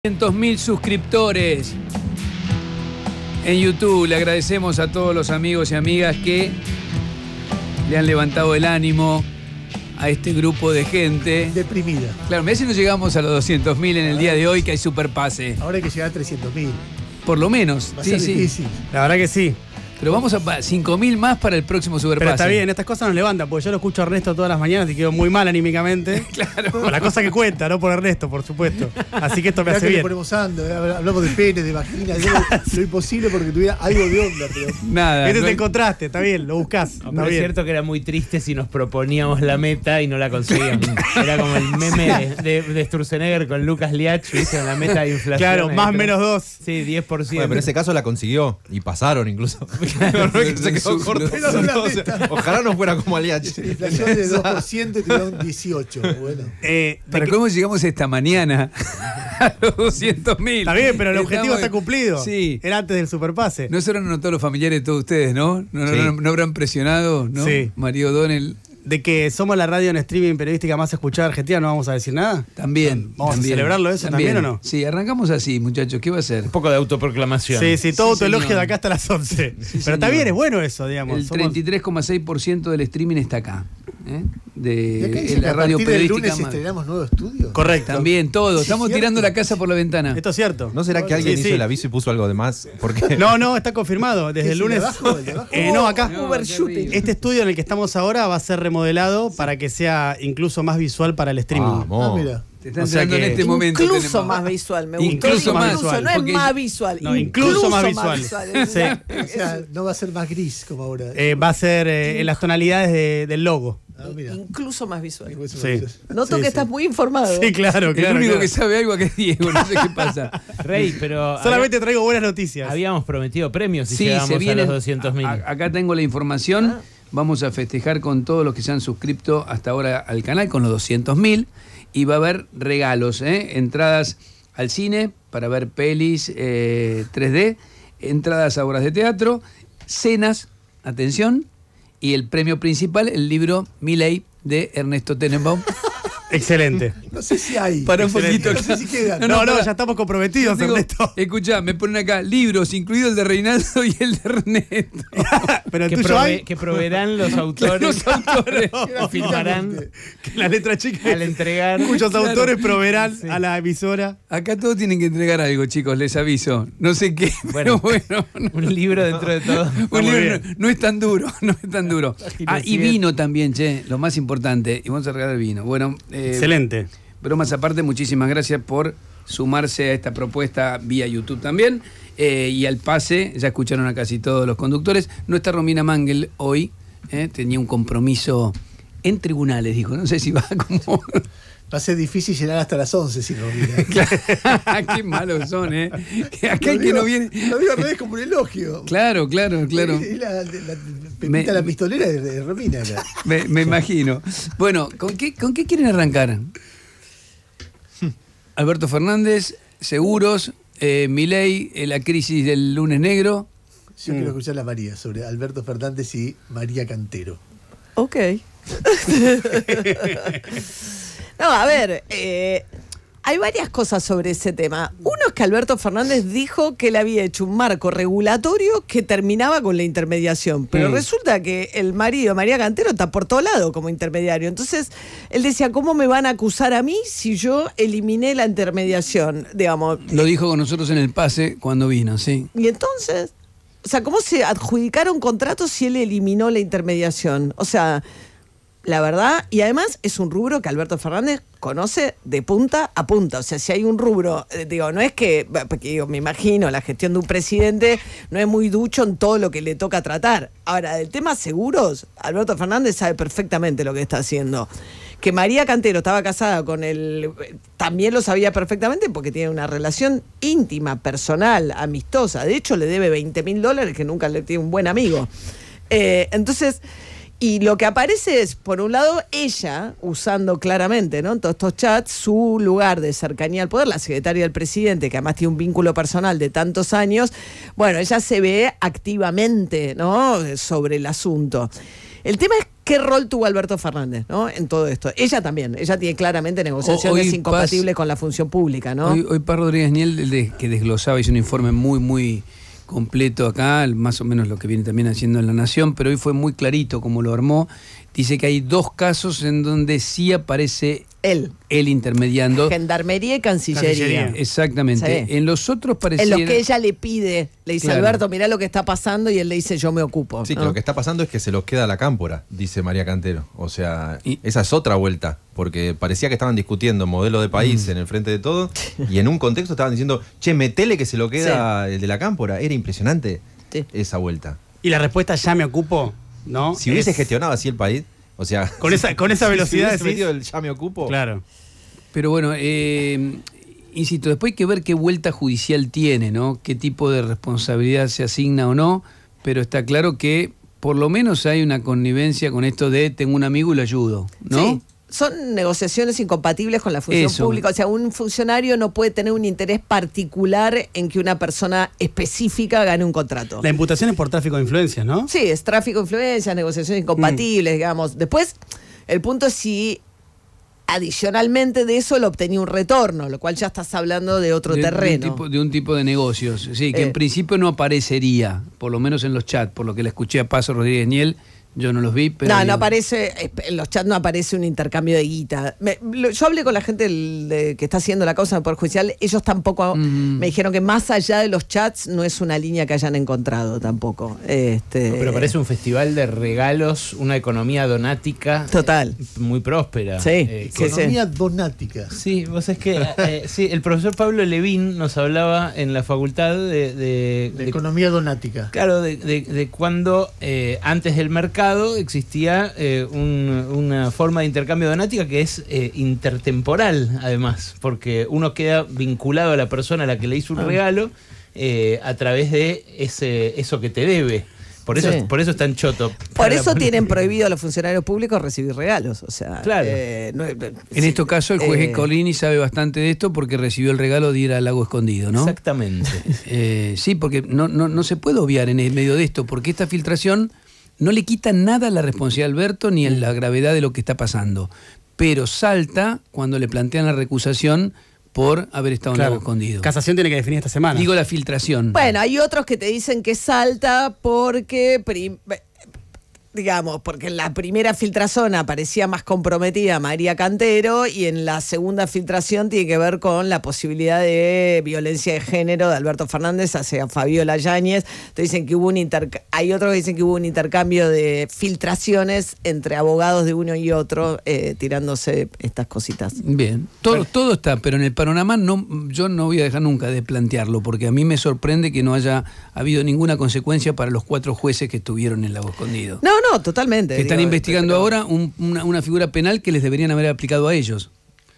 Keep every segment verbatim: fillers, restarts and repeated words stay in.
doscientos mil suscriptores en YouTube. Le agradecemos a todos los amigos y amigas que le han levantado el ánimo a este grupo de gente. Deprimida. Claro, mirá si no llegamos a los doscientos mil en el día de hoy, que hay superpase. Ahora hay que llegar a trescientos mil. Por lo menos. Va a Sí, ser sí. difícil. La verdad que sí. Pero vamos a cinco mil más para el próximo superpase. Pero está bien, estas cosas nos levantan, porque yo lo escucho a Ernesto todas las mañanas y quedo muy mal anímicamente. Claro. Por la cosa que cuenta, no por Ernesto, por supuesto. Así que esto me Mirá hace que le bien. ponemos ando, eh, hablamos de pene, de vagina, de lo imposible porque tuviera algo de onda. Pero... Nada. Este no te hay- encontraste, está bien, lo buscás. No, está pero es bien. cierto que era muy triste si nos proponíamos la meta y no la conseguíamos. Era como el meme de, de, de Sturzenegger con Lucas Liach, ¿viste? La meta de inflación. Claro, ahí, más pero- menos dos. Sí, diez por ciento. Bueno, pero en ese caso la consiguió y pasaron incluso. Claro, No es que se quedó su- corto. Pero no la O sea, meta. ojalá no fuera como Aliach. La inflación de dos por ciento y tuvieron dieciocho. Bueno. Eh, de ¿Para que- cómo llegamos esta mañana a los doscientos mil? Está bien, pero el objetivo Estamos- está cumplido. Sí. Era antes del superpase. ¿No se habrán notado los familiares de todos ustedes, no? ¿No, no, Sí. no- no habrán presionado, no? Sí. Mario O'Donnell De que somos la radio en streaming periodística más escuchada de Argentina, ¿no vamos a decir nada? también. ¿Vamos a también, celebrarlo eso también o no? Sí, arrancamos así, muchachos. ¿Qué va a ser? Un poco de autoproclamación. Sí, sí, todo Sí, autoelogio señor. de acá hasta las once. Sí, pero está señor. bien, es bueno eso, digamos. El Somos- treinta y tres coma seis por ciento del streaming está acá. ¿eh? De ¿Y acá dice en que la a radio partir del periodística lunes más. estrenamos nuevo estudio? Correcto. También, todo. Sí, Estamos cierto. tirando la casa por la ventana. Esto es cierto. ¿No será que alguien Sí, hizo sí. el aviso y puso algo de más? Porque No, no, está confirmado. Desde ¿Es el el de lunes. abajo, el de abajo? Eh, no, acá. No, Overshooting. terrible. Este estudio en el que estamos ahora va a ser remodelado para que sea incluso más visual para el streaming. Ah, Vamos. mira. Te están O sea entrando en que- este momento. Incluso tenemos- más visual, me gustó. Incluso más incluso, visual, no es porque- más visual. No, incluso más visual. Es- Sí. O sea, no va a ser más gris como ahora. Eh, va a ser eh, en las tonalidades de- del logo. Ah, mira. Incluso más visual. Sí. Noto Sí, que sí. estás muy informado. Sí, claro, El claro. único claro. que sabe algo acá es Diego, no sé qué pasa. Rey, pero Solamente traigo buenas noticias. habíamos prometido premios si Sí, llegamos se a viene. los doscientos mil. a- Acá tengo la información. Vamos a festejar con todos los que se han suscrito hasta ahora al canal con los doscientos mil. Y va a haber regalos, ¿eh? Entradas al cine para ver pelis eh, tres D, entradas a obras de teatro, cenas, atención, y el premio principal, el libro Milei de Ernesto Tenenbaum. Excelente. No sé si hay. Para un Excelente. poquito. No sé si quedan. No, No, no, pará. ya estamos comprometidos, Digo, Ernesto. escuchá, me ponen acá libros, incluido el de Reinaldo y el de Ernesto. Pero el que, tuyo prove- hay que proveerán los autores Los autores. y firmarán que la letra chica. al entregar. Cuyos Claro. autores proveerán Sí. a la emisora. Acá todos tienen que entregar algo, chicos, les aviso. No sé qué, pero Bueno, bueno. no. un libro dentro de todo. Un muy libro bien. no, no es tan duro, no es tan duro. Ah, y sigue. vino también, che, lo más importante. Y vamos a regalar vino. Bueno, eh, Excelente. bromas aparte, muchísimas gracias por sumarse a esta propuesta vía YouTube también. Eh, y al pase, ya escucharon a casi todos los conductores. No está Romina Mangel hoy, eh, tenía un compromiso en tribunales, dijo. No sé si va como... Va a ser difícil llegar hasta las once si no mira. Qué malos son, ¿eh? Que acá el que no viene... Lo digo al revés como un elogio. Claro, claro, claro. Es La, la, la Pepita Me- la pistolera de, de Romina. acá. Me, me imagino. Bueno, ¿con qué, ¿con qué quieren arrancar? Alberto Fernández, seguros, eh, Milei, eh, la crisis del lunes negro. Yo quiero escuchar a María sobre Alberto Fernández y María Cantero. Ok. No, a ver, eh, hay varias cosas sobre ese tema. Uno es que Alberto Fernández dijo que él había hecho un marco regulatorio que terminaba con la intermediación, pero Mm. resulta que el marido, María Cantero, está por todo lado como intermediario. Entonces, él decía, ¿cómo me van a acusar a mí si yo eliminé la intermediación? Digamos, Lo dijo con nosotros en el pase cuando vino, sí. y entonces, o sea, ¿cómo se adjudicaron contratos si él eliminó la intermediación? O sea, la verdad, y además es un rubro que Alberto Fernández conoce de punta a punta. O sea, si hay un rubro, eh, digo, no es que, porque digo, me imagino, la gestión de un presidente no es muy ducho en todo lo que le toca tratar. Ahora, del tema seguros, Alberto Fernández sabe perfectamente lo que está haciendo. Que María Cantero estaba casada con él, también lo sabía perfectamente porque tiene una relación íntima, personal, amistosa. De hecho, le debe veinte mil dólares que nunca le tiene un buen amigo. Eh, entonces, y lo que aparece es, por un lado, ella, usando claramente, ¿no?, en todos estos chats, su lugar de cercanía al poder, la secretaria del presidente, que además tiene un vínculo personal de tantos años. Bueno, ella se ve activamente, ¿no?, sobre el asunto. El tema es qué rol tuvo Alberto Fernández, ¿no? En todo esto. Ella también, ella tiene claramente negociaciones Hoy incompatibles Paz- con la función pública, ¿no? Hoy, hoy Paz Rodríguez Niel, de- que desglosaba, hizo un informe muy, muy completo acá, más o menos lo que viene también haciendo en La Nación, pero hoy fue muy clarito como lo armó. Dice que hay dos casos en donde sí aparece Él, él intermediando. Gendarmería y Cancillería. Cancillería. Exactamente. Sí. En los otros En pareciera... los que ella le pide, le dice, Claro. Alberto, mirá lo que está pasando, y él le dice, yo me ocupo. Sí, que ¿no? lo que está pasando es que se los queda la cámpora, dice María Cantero. O sea, Y- esa es otra vuelta, porque parecía que estaban discutiendo modelo de país en el frente de todo, y en un contexto estaban diciendo, che, metele que se lo queda el de la cámpora. Era impresionante Sí. esa vuelta. Y la respuesta ya me ocupo, ¿no? Si hubiese Es- gestionado así el país, o sea... Con esa- con esa si- velocidad Si hubiese decís- metido el ya me ocupo... Claro. Pero bueno, eh, insisto, después hay que ver qué vuelta judicial tiene, ¿no? Qué tipo de responsabilidad se asigna o no, pero está claro que por lo menos hay una connivencia con esto de tengo un amigo y lo ayudo, ¿no? Sí. Son negociaciones incompatibles con la función Eso. pública. O sea, un funcionario no puede tener un interés particular en que una persona específica gane un contrato. La imputación es por tráfico de influencias, ¿no? Sí, es tráfico de influencias, negociaciones incompatibles, digamos. Después, el punto es si adicionalmente de eso le obtenía un retorno, lo cual ya estás hablando de otro De- terreno. De un, tipo, de un tipo de negocios, sí, que Eh. en principio no aparecería, por lo menos en los chats, por lo que le escuché a Paso Rodríguez Niel, yo no los vi, pero... no, no digo, aparece, en los chats no aparece un intercambio de guita. Me- lo- yo hablé con la gente del- de- que está haciendo la causa del Poder Judicial, ellos tampoco, Mm. me dijeron que más allá de los chats no es una línea que hayan encontrado tampoco. Este, Pero parece un festival de regalos, una economía donática. Total. eh, Muy próspera. Sí, Eh, sí, que- sí. Economía donática. Sí, vos es que eh, sí, el profesor Pablo Levín nos hablaba en la facultad de, de- La de- economía donática. claro, de, de- de cuando eh, antes del mercado existía eh, un- una forma de intercambio donática que es eh, intertemporal, además, porque uno queda vinculado a la persona a la que le hizo un Ah. regalo eh, a través de ese eso que te debe. Por eso, Sí. por eso es tan choto. Por Para eso poner- tienen prohibido a los funcionarios públicos recibir regalos. O sea, Claro. eh, no- En sí, estos casos el juez eh, Colini sabe bastante de esto porque recibió el regalo de ir al lago escondido, ¿no? Exactamente. Eh, sí, porque no, no, no se puede obviar en el medio de esto, porque esta filtración no le quita nada a la responsabilidad de Alberto ni a la gravedad de lo que está pasando. Pero salta cuando le plantean la recusación por haber estado en Claro. lago escondido. Casación tiene que definir esta semana. Digo la filtración. Bueno, hay otros que te dicen que salta porque, prim- digamos, porque en la primera filtración aparecía más comprometida María Cantero y en la segunda filtración tiene que ver con la posibilidad de violencia de género de Alberto Fernández hacia Fabiola Yáñez. Te dicen que hubo un interca- hay otros que dicen que hubo un intercambio de filtraciones entre abogados de uno y otro eh, tirándose estas cositas. Bien, todo, todo está, pero en el panorama no, yo no voy a dejar nunca de plantearlo, porque a mí me sorprende que no haya habido ninguna consecuencia para los cuatro jueces que estuvieron en lago escondido. No, no, totalmente. que están digo, investigando pero- ahora un- una, una figura penal que les deberían haber aplicado a ellos.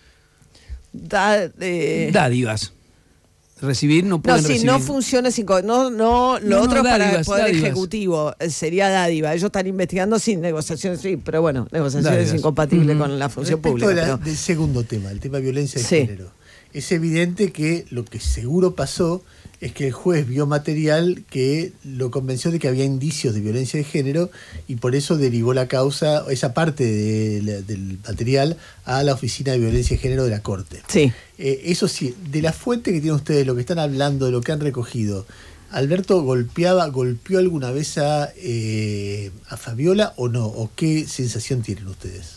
Da- eh, Dádivas. Recibir no No, pueden si recibir. no funciona sin co- no, no, lo No, no, otro es para el dádivas, Poder dádivas. Ejecutivo eh, sería dádiva. Ellos están investigando sin negociaciones, sí, pero bueno, negociaciones Dádivas. incompatibles Ujú. con la función Respecto pública. de la- pero- del segundo tema, el tema de violencia de Sí. género. Es evidente que lo que seguro pasó es que el juez vio material que lo convenció de que había indicios de violencia de género y por eso derivó la causa, esa parte de la- del material, a la Oficina de Violencia de Género de la Corte. Sí. Eh, eso sí, de la fuente que tienen ustedes, lo que están hablando, de lo que han recogido, ¿Alberto golpeaba, golpeó alguna vez a, eh, a Fabiola o no? ¿O qué sensación tienen ustedes?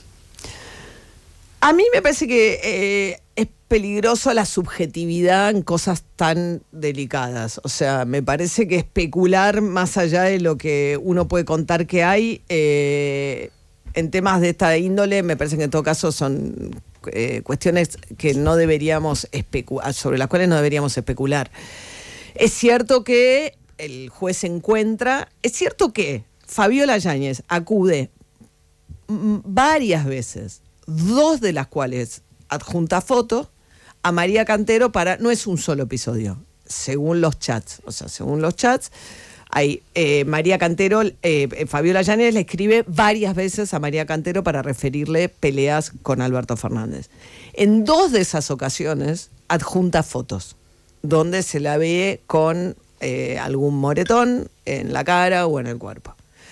A mí me parece que eh, es peligroso la subjetividad en cosas tan delicadas. O sea, me parece que especular más allá de lo que uno puede contar que hay, eh, en temas de esta índole, me parece que en todo caso son eh, cuestiones que no deberíamos especular, sobre las cuales no deberíamos especular. Es cierto que el juez encuentra, es cierto que Fabiola Yáñez acude mm, varias veces, dos de las cuales adjunta fotos, a María Cantero para, no es un solo episodio, según los chats, o sea, según los chats, hay eh, María Cantero, eh, eh, Fabiola Yáñez le escribe varias veces a María Cantero para referirle peleas con Alberto Fernández. En dos de esas ocasiones adjunta fotos, donde se la ve con eh, algún moretón en la cara o en el cuerpo.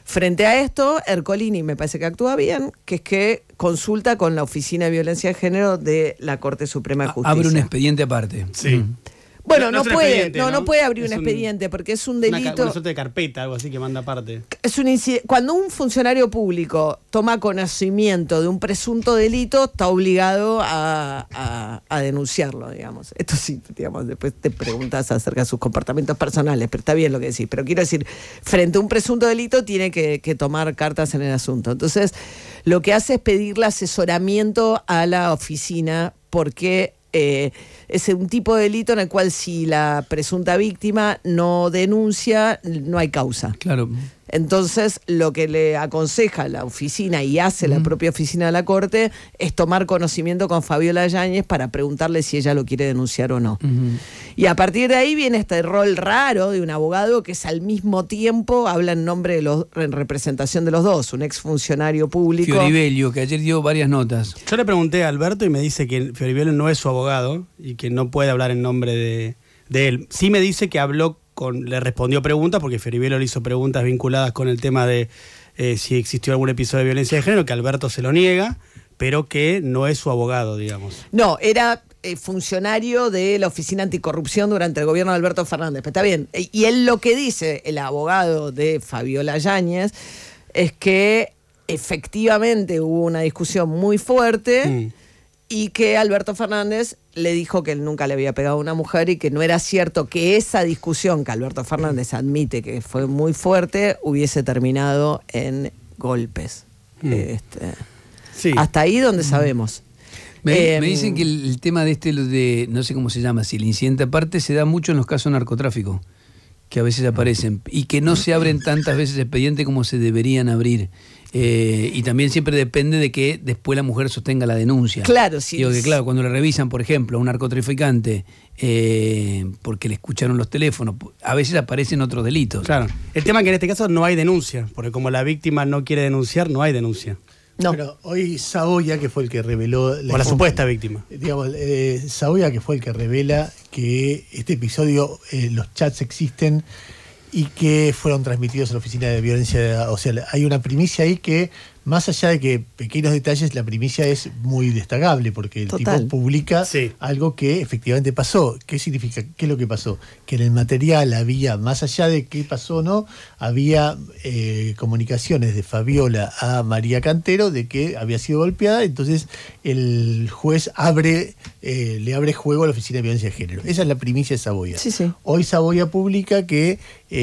Frente a esto, Ercolini me parece que actúa bien, que es que consulta con la Oficina de Violencia de Género de la Corte Suprema de Justicia. Abre un expediente aparte. Sí. Mm. Bueno, No- no, no es un puede, expediente, no, ¿no? no puede abrir Es un un- expediente porque es un Una, ca- delito. una suerte de carpeta, algo así que manda aparte. Es un inci- cuando un funcionario público toma conocimiento de un presunto delito, está obligado a, a- a denunciarlo, digamos. Esto sí, digamos, después te preguntas acerca de sus comportamientos personales, pero está bien lo que decís. Pero quiero decir, frente a un presunto delito tiene que, que tomar cartas en el asunto. Entonces, lo que hace es pedirle asesoramiento a la oficina porque eh, es un tipo de delito en el cual si la presunta víctima no denuncia, no hay causa. Claro. Entonces, lo que le aconseja la oficina y hace la propia oficina de la Corte es tomar conocimiento con Fabiola Yáñez para preguntarle si ella lo quiere denunciar o no. Ujú. Y a partir de ahí viene este rol raro de un abogado que es al mismo tiempo habla en nombre de los, en representación de los dos, un exfuncionario público. Fioribello, que ayer dio varias notas. Yo le pregunté a Alberto y me dice que Fioribello no es su abogado y que no puede hablar en nombre de, de él. Sí me dice que habló con, le respondió preguntas porque Fioribello le hizo preguntas vinculadas con el tema de eh, si existió algún episodio de violencia de género, que Alberto se lo niega, pero que no es su abogado, digamos. No, era eh, funcionario de la Oficina Anticorrupción durante el gobierno de Alberto Fernández. Pero está bien. E- Y él lo que dice, el abogado de Fabiola Yáñez, es que efectivamente hubo una discusión muy fuerte Mm. y que Alberto Fernández le dijo que él nunca le había pegado a una mujer y que no era cierto que esa discusión que Alberto Fernández admite que fue muy fuerte hubiese terminado en golpes. Mm. Este, Sí. Hasta ahí donde sabemos. Me, Em, me dicen que el, el tema de este, lo de, no sé cómo se llama, si el incidente aparte, se da mucho en los casos de narcotráfico, que a veces aparecen, y que no se abren tantas veces expedientes como se deberían abrir. Eh, y también siempre depende de que después la mujer sostenga la denuncia. Claro, sí. Digo que claro, cuando le revisan, por ejemplo, a un narcotraficante, eh, porque le escucharon los teléfonos, a veces aparecen otros delitos. Claro. El tema es que en este caso no hay denuncia, porque como la víctima no quiere denunciar, no hay denuncia. No. Bueno, hoy Saboya, que fue el que reveló... O la informa- supuesta víctima. Digamos, eh, Saboya, que fue el que revela que este episodio, eh, los chats existen y que fueron transmitidos a la Oficina de Violencia. O sea, hay una primicia ahí que, más allá de que pequeños detalles, la primicia es muy destacable porque el Total. tipo publica Sí. algo que efectivamente pasó. ¿Qué significa? ¿Qué es lo que pasó? Que en el material había, más allá de qué pasó o no, había eh, comunicaciones de Fabiola a María Cantero de que había sido golpeada, entonces el juez abre, eh, le abre juego a la Oficina de Violencia de Género. Esa es la primicia de Saboya. Sí, sí. Hoy Saboya publica que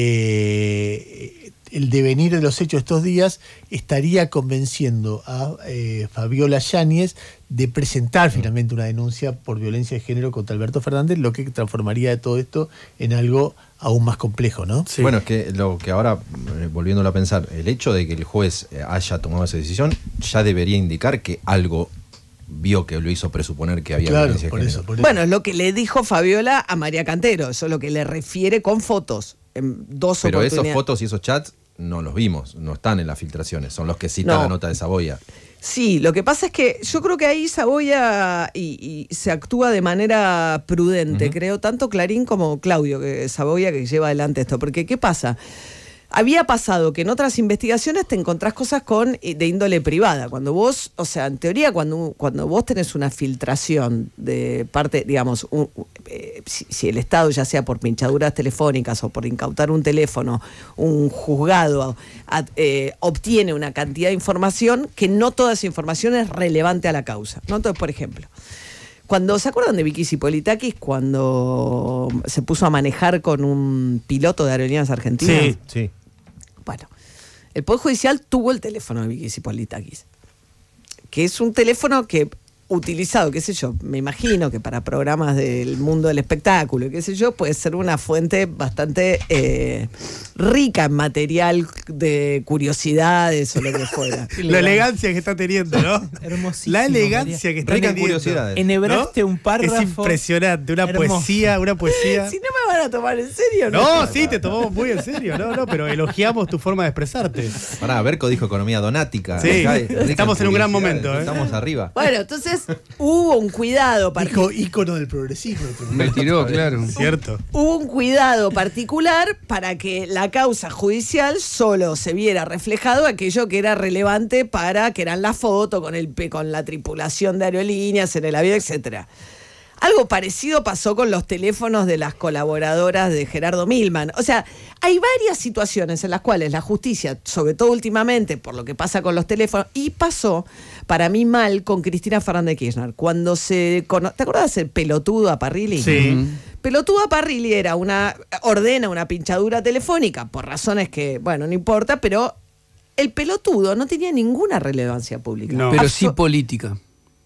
eh, el devenir de los hechos estos días estaría convenciendo a eh, Fabiola Yáñez de presentar finalmente una denuncia por violencia de género contra Alberto Fernández, lo que transformaría de todo esto en algo aún más complejo, ¿no? Sí. Bueno, es que lo que ahora, eh, volviéndolo a pensar, el hecho de que el juez eh, haya tomado esa decisión ya debería indicar que algo vio que lo hizo presuponer que había Claro, violencia de por género. eso, por eso. Bueno, es lo que le dijo Fabiola a María Cantero, eso es lo que le refiere con fotos, en dos Pero esas oportunidades. fotos y esos chats no los vimos, no están en las filtraciones, son los que cita No. la nota de Saboya. Sí, lo que pasa es que yo creo que ahí Saboya y, y se actúa de manera prudente, Ujú. creo, tanto Clarín como Claudio, que Saboya que lleva adelante esto, porque ¿qué pasa? Había pasado que en otras investigaciones te encontrás cosas con de índole privada. Cuando vos, o sea, en teoría, cuando, cuando vos tenés una filtración de parte, digamos, un- eh, si, si el Estado, ya sea por pinchaduras telefónicas o por incautar un teléfono, un juzgado ad- eh, obtiene una cantidad de información que no toda esa información es relevante a la causa, ¿no? Entonces, por ejemplo, cuando se acuerdan de Vicky Zipolitakis cuando se puso a manejar con un piloto de Aerolíneas Argentinas. Sí. Sí. Bueno, el Poder Judicial tuvo el teléfono de Vicky Zipolitakis, que es un teléfono que utilizado, qué sé yo, me imagino que para programas del mundo del espectáculo, qué sé yo, puede ser una fuente bastante eh, rica en material de curiosidades o lo que fuera. La elegancia que está teniendo, ¿no? Hermosísimo, La elegancia que está Rica en teniendo. curiosidades. Enhebraste ¿No? un párrafo. Es impresionante, una hermoso. poesía, una poesía. Si no me van van a tomar en serio? No, sí, te tomamos muy en serio. No, no, pero elogiamos tu forma de expresarte. Pará, Berco dijo economía donática. Sí, Acá, estamos en un gran momento, ¿eh? Estamos arriba. Bueno, entonces hubo un cuidado Dijo ícono del progresismo. Me tiró, claro. Cierto. Hubo un cuidado particular para que la causa judicial solo se viera reflejado aquello que era relevante para que eran la foto con el con la tripulación de aerolíneas en el avión, etcétera. Algo parecido pasó con los teléfonos de las colaboradoras de Gerardo Milman. O sea, hay varias situaciones en las cuales la justicia, sobre todo últimamente, por lo que pasa con los teléfonos, y pasó para mí mal con Cristina Fernández Kirchner. Cuando se... cono- ¿Te acuerdas del pelotudo a Parrilli? Sí. Pelotudo a Parrilli era una... ordena una pinchadura telefónica, por razones que, bueno, no importa, pero el pelotudo no tenía ninguna relevancia pública. No. Pero Abso- sí política.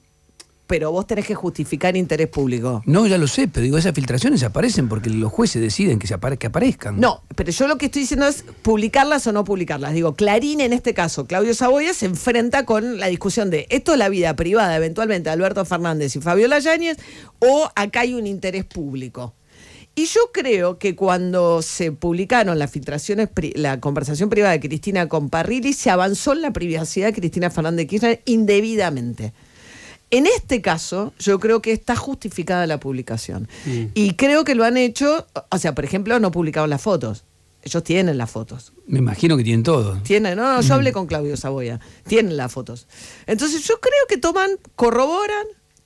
Pero vos tenés que justificar interés público. No, ya lo sé, pero digo, esas filtraciones aparecen porque los jueces deciden que, se apare- que aparezcan. No, pero yo lo que estoy diciendo es publicarlas o no publicarlas. Digo, Clarín en este caso, Claudio Saboya, se enfrenta con la discusión de esto es la vida privada eventualmente de Alberto Fernández y Fabiola Yáñez o acá hay un interés público. Y yo creo que cuando se publicaron las filtraciones, pri- la conversación privada de Cristina con Parrilli, se avanzó en la privacidad de Cristina Fernández Kirchner indebidamente. En este caso, yo creo que está justificada la publicación. Mm. Y creo que lo han hecho, o sea, por ejemplo, no publicaron las fotos. Ellos tienen las fotos. Me imagino que tienen todo. Tienen, no, no, yo hablé con Claudio Saboya. Tienen las fotos. Entonces yo creo que toman, corroboran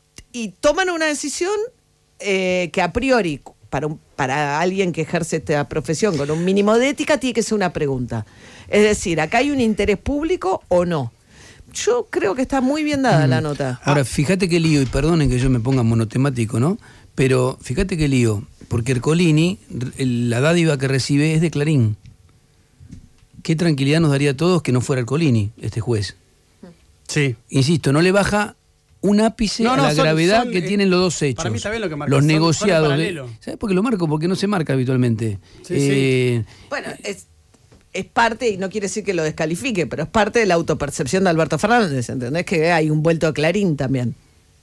y toman una decisión eh, que a priori, para, un- para alguien que ejerce esta profesión con un mínimo de ética, tiene que ser una pregunta. Es decir, ¿acá hay un interés público o no? Yo creo que está muy bien dada la nota. Ahora, fíjate qué lío, y perdonen que yo me ponga monotemático, ¿no? Pero fíjate qué lío, porque Ercolini, el- la dádiva que recibe es de Clarín. Qué tranquilidad nos daría a todos que no fuera Ercolini, este juez. Sí. Insisto, no le baja un ápice No, a no, la son- gravedad son, que eh, tienen los dos hechos. para mí está bien lo que marcas, los son- son en negociados. de- paralelo. ¿Sabes por qué lo marco? Porque no se marca habitualmente. Sí, Eh, Bueno, es, es parte, y no quiere decir que lo descalifique, pero es parte de la autopercepción de Alberto Fernández, ¿entendés? Que hay un vuelto a Clarín también.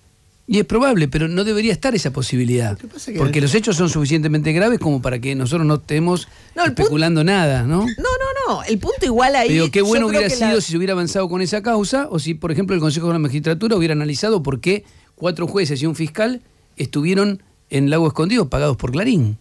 Y es probable, pero no debería estar esa posibilidad. Lo que pasa es que Porque el- los hechos son suficientemente graves como para que nosotros no estemos No, el especulando nada, ¿no? No, no, no. El punto igual ahí. Pero qué yo bueno creo hubiera que la- sido si se hubiera avanzado con esa causa, o si, por ejemplo, el Consejo de la Magistratura hubiera analizado por qué cuatro jueces y un fiscal estuvieron en Lago Escondido pagados por Clarín.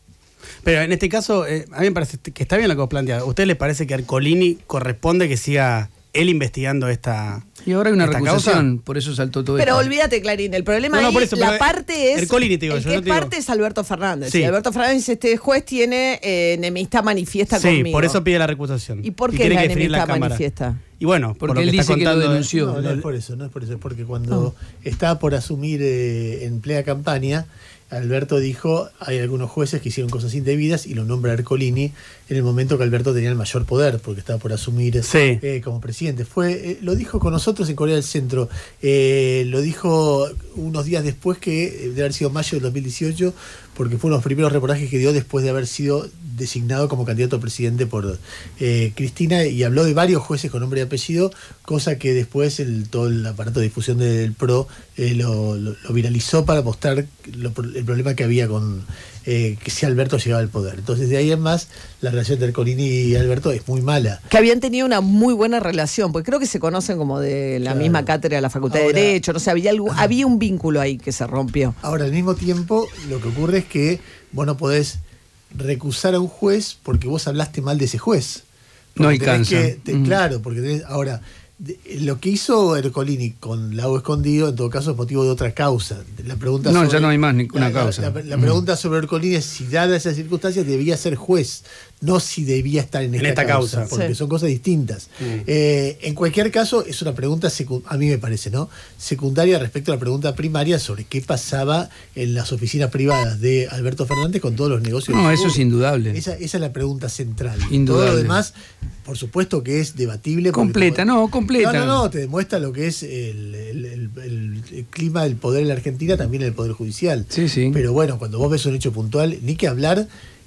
Pero en este caso, eh, a mí me parece que está bien lo que vos planteás. ¿A ustedes les parece que a Ercolini corresponde que siga él investigando esta Y ahora hay una esta recusación, causa? por eso saltó todo Pero esto. olvídate, Clarín. El problema No, no, ahí, por eso, la pero parte es. Ercolini, te digo, el yo que no es te digo- parte es Alberto Fernández. Sí. Y Alberto Fernández, este juez, tiene eh, enemistad manifiesta Sí, conmigo. por eso pide la recusación. ¿Y por qué tiene la que definir la enemistad Cámara. manifiesta? Y bueno, por Porque lo él que está dice que lo contando. denunció. No, no es por eso, no es por eso, es porque cuando estaba por asumir eh, en plena campaña, Alberto dijo, hay algunos jueces que hicieron cosas indebidas y lo nombra Ercolini en el momento que Alberto tenía el mayor poder, porque estaba por asumir Sí. eh, como presidente. Fue, eh, lo dijo con nosotros en Corea del Centro, eh, lo dijo unos días después, que eh, debe haber sido mayo del dos mil dieciocho, porque fue uno de los primeros reportajes que dio después de haber sido designado como candidato a presidente por eh, Cristina, y habló de varios jueces con nombre y apellido, cosa que después el, todo el aparato de difusión del P R O eh, lo, lo- lo viralizó para mostrar lo- el problema que había con eh, que si Alberto llegaba al poder. Entonces, de ahí en más, la relación entre Ercolini y Alberto es muy mala. Que habían tenido una muy buena relación, porque creo que se conocen como de la Claro. misma cátedra de la Facultad Ahora- de Derecho, no sé, había, algo, había un vínculo ahí que se rompió. Ahora, al mismo tiempo, lo que ocurre es que vos no podés recusar a un juez porque vos hablaste mal de ese juez. Porque No tenés alcanza. que- te- Mm. Claro, porque tenés, ahora, de- lo que hizo Ercolini con Lago Escondido, en todo caso, es motivo de otra causa. La pregunta No, sobre- ya no hay más ninguna la- la- causa. La, la Mm. pregunta sobre Ercolini es si, dadas esas circunstancias, debía ser juez, no si debía estar en En esta, esta causa, causa. porque Sí. son cosas distintas. Mm. Eh, en cualquier caso, es una pregunta, secu- a mí me parece, ¿no? Secundaria respecto a la pregunta primaria sobre qué pasaba en las oficinas privadas de Alberto Fernández con todos los negocios. No, del eso es fútbol. indudable. Esa, esa es la pregunta central. Indudable. Todo lo demás, por supuesto que es debatible. porque Completa, como- no, completa. No, no, no, te demuestra lo que es el, el- el- el- el clima del poder en la Argentina, también en el Poder Judicial. Sí, sí. Pero bueno, cuando vos ves un hecho puntual, ni que hablar,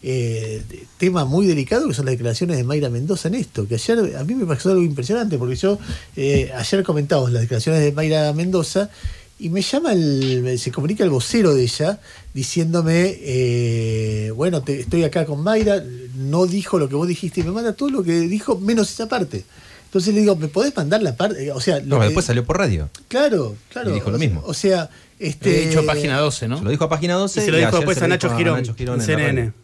eh, de- tema muy delicado que son las declaraciones de Mayra Mendoza en esto, que ayer a mí me pasó algo impresionante, porque yo eh, ayer comentamos las declaraciones de Mayra Mendoza y me llama, el, se comunica el vocero de ella diciéndome, eh, bueno, te, estoy acá con Mayra, no dijo lo que vos dijiste y me manda todo lo que dijo menos esa parte. Entonces le digo, ¿me podés mandar la parte? O sea, lo No, que- después salió por radio. Claro, claro. Y dijo lo o sea- mismo. O sea, este... He dicho página doce, ¿no? Se lo dijo a Página doce. Y se lo dijo ayer después se a lo Nacho dijo Girón, Nacho Girón en en C la N N. radio.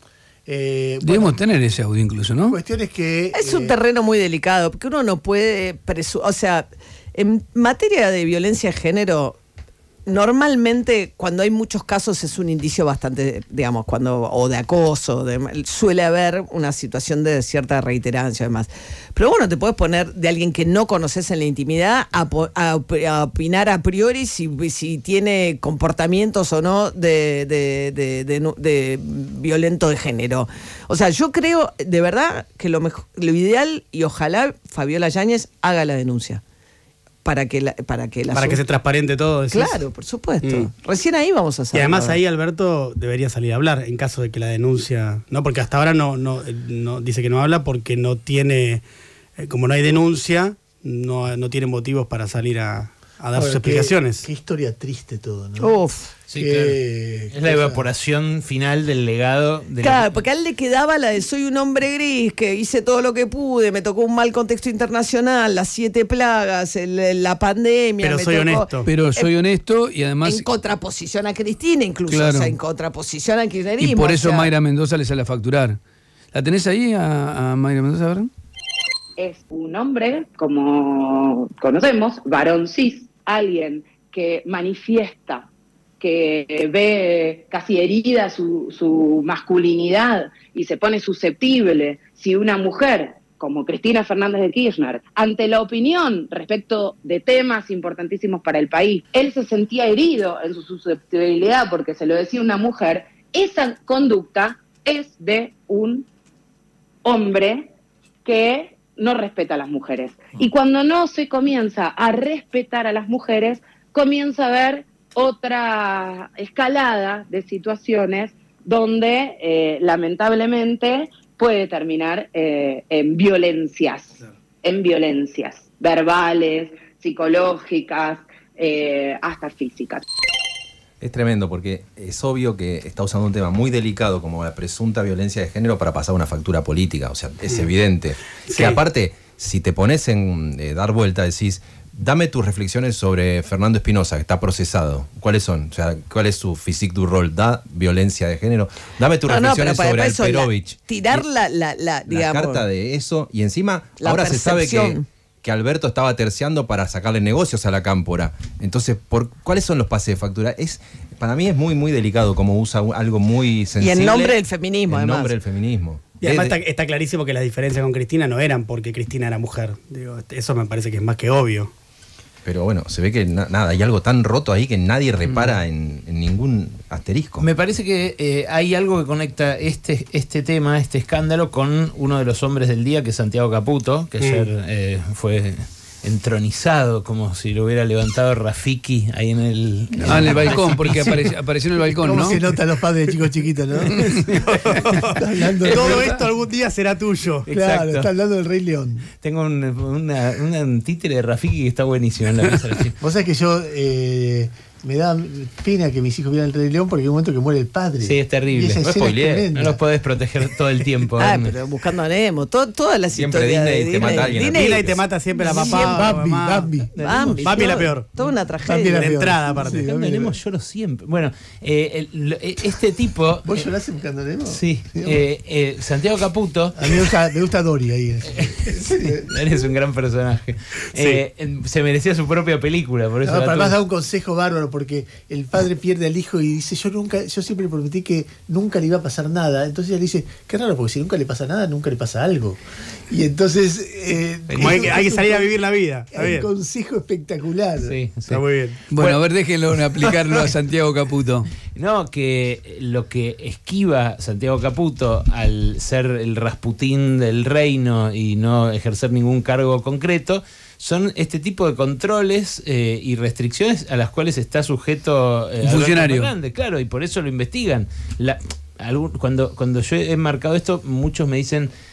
Eh, Debemos bueno, tener ese audio incluso, ¿no? cuestión es que... Es un eh, terreno muy delicado, porque uno no puede presu- o sea, en materia de violencia de género, normalmente cuando hay muchos casos es un indicio bastante, digamos, cuando o de acoso, de- suele haber una situación de cierta reiterancia además. Pero bueno, te puedes poner de alguien que no conoces en la intimidad a, po- a op- a opinar a priori si, si tiene comportamientos o no de, de, de, de nu- de violento de género. O sea, yo creo de verdad que lo, mejor, lo ideal, y ojalá Fabiola Yáñez haga la denuncia. Para que la, para que la Para sub- que se transparente todo. decís. Claro, por supuesto. Mm. Recién ahí vamos a Y saber. además ahí Alberto debería salir a hablar en caso de que la denuncia, no, porque hasta ahora no, no, no dice que no habla porque no tiene, eh, como no hay denuncia, no, no tiene motivos para salir a, a dar ahora, sus qué- explicaciones. Qué, historia triste todo, ¿no? Uf. Sí, Qué claro. Es la cosa- evaporación final del legado de Claro, la- porque a él le quedaba la de soy un hombre gris, que hice todo lo que pude, me tocó un mal contexto internacional, las siete plagas, el- la pandemia. Pero me soy tocó- honesto. Pero soy honesto y además... En contraposición a Cristina, incluso, Claro. o sea, en contraposición al kirchnerismo. Y por o eso sea, Mayra Mendoza le sale a facturar. ¿La tenés ahí a, a Mayra Mendoza, verdad? Es un hombre, como conocemos, varón cis, alguien que manifiesta, que ve casi herida su, su masculinidad y se pone susceptible. Si una mujer, como Cristina Fernández de Kirchner, ante la opinión respecto de temas importantísimos para el país, él se sentía herido en su susceptibilidad porque se lo decía una mujer, esa conducta es de un hombre que no respeta a las mujeres. Y cuando no se comienza a respetar a las mujeres, comienza a haber otra escalada de situaciones donde eh, lamentablemente puede terminar eh, en violencias, en violencias verbales, psicológicas, eh, hasta físicas. Es tremendo porque es obvio que está usando un tema muy delicado como la presunta violencia de género para pasar una factura política. O sea, es evidente. Sí. Que aparte, si te pones en eh, dar vuelta, decís, dame tus reflexiones sobre Fernando Espinosa, que está procesado. ¿Cuáles son? O sea, ¿cuál es su physique du rol? ¿Da violencia de género? Dame tus no, no, pero reflexiones para- sobre para eso, la- Alperovich. tirar Y- la, la, la, la digamos, carta de eso, y encima la ahora se sabe que, percepción. que Alberto estaba terciando para sacarle negocios a la cámpora. Entonces, ¿por ¿cuáles son los pases de factura? Es, para mí es muy, muy delicado como usa un- algo muy sensible. nombre del feminismo, En además. nombre del feminismo. Y además Desde- está, está clarísimo que las diferencias con Cristina no eran porque Cristina era mujer. Digo, eso me parece que es más que obvio. Pero bueno, se ve que na- nada, hay algo tan roto ahí que nadie repara en, en ningún asterisco. Me parece que eh, hay algo que conecta este, este tema, este escándalo, con uno de los hombres del día, que es Santiago Caputo, que Mm. ayer eh, fue entronizado, como si lo hubiera levantado Rafiki ahí en el... Ah, en el balcón, porque apareció, apareció en el balcón, ¿Cómo ¿no? se notan los padres de chicos chiquitos, no? Está hablando de- Todo esto algún día será tuyo. Claro, Exacto. está hablando del Rey León. Tengo un, una, una títere de Rafiki que está buenísimo en la mesa. Vos sabés que yo eh, me da pena que mis hijos vieran el Rey León porque hay un momento que muere el padre. Sí, es terrible. Y esa No escena es spoileé, tremenda. No los podés proteger todo el tiempo. Ah, Erne. pero buscando a Nemo, to- todas las Siempre historias Disney de te mata a alguien. Disney, Disney te mata siempre la papá. Siempre. o Bambi, mamá. Bambi. Bambi, Bambi todo- la peor. Toda una Bambi tragedia. la de peor. entrada, aparte. Sí, Buscando Bambi a Nemo la- lloro siempre. Bueno, eh, el- lo- eh, este tipo... ¿Vos eh, llorás en Buscando a Nemo? Sí, eh, eh, Santiago Caputo... A mí me gusta, me gusta Dory ahí. Eres un gran personaje. Eh, eh, se merecía su propia película, por eso No, la pero tuvo. además da un consejo bárbaro porque el padre pierde al hijo y dice, yo nunca, yo siempre le prometí que nunca le iba a pasar nada. Entonces ella le dice, qué raro, porque si nunca le pasa nada, nunca le pasa algo. Y entonces eh, Como hay, que- hay que es un salir a con- vivir la vida. Está un bien. consejo espectacular. Sí, sí. Está muy bien. Bueno, a ver, déjenlo aplicarlo a Santiago Caputo. No, que lo que esquiva Santiago Caputo al ser el Rasputín del reino y no ejercer ningún cargo concreto son este tipo de controles eh, y restricciones a las cuales está sujeto eh, Un Alberto funcionario. Fernández, claro, y por eso lo investigan. La, algún- cuando, cuando yo he marcado esto, muchos me dicen,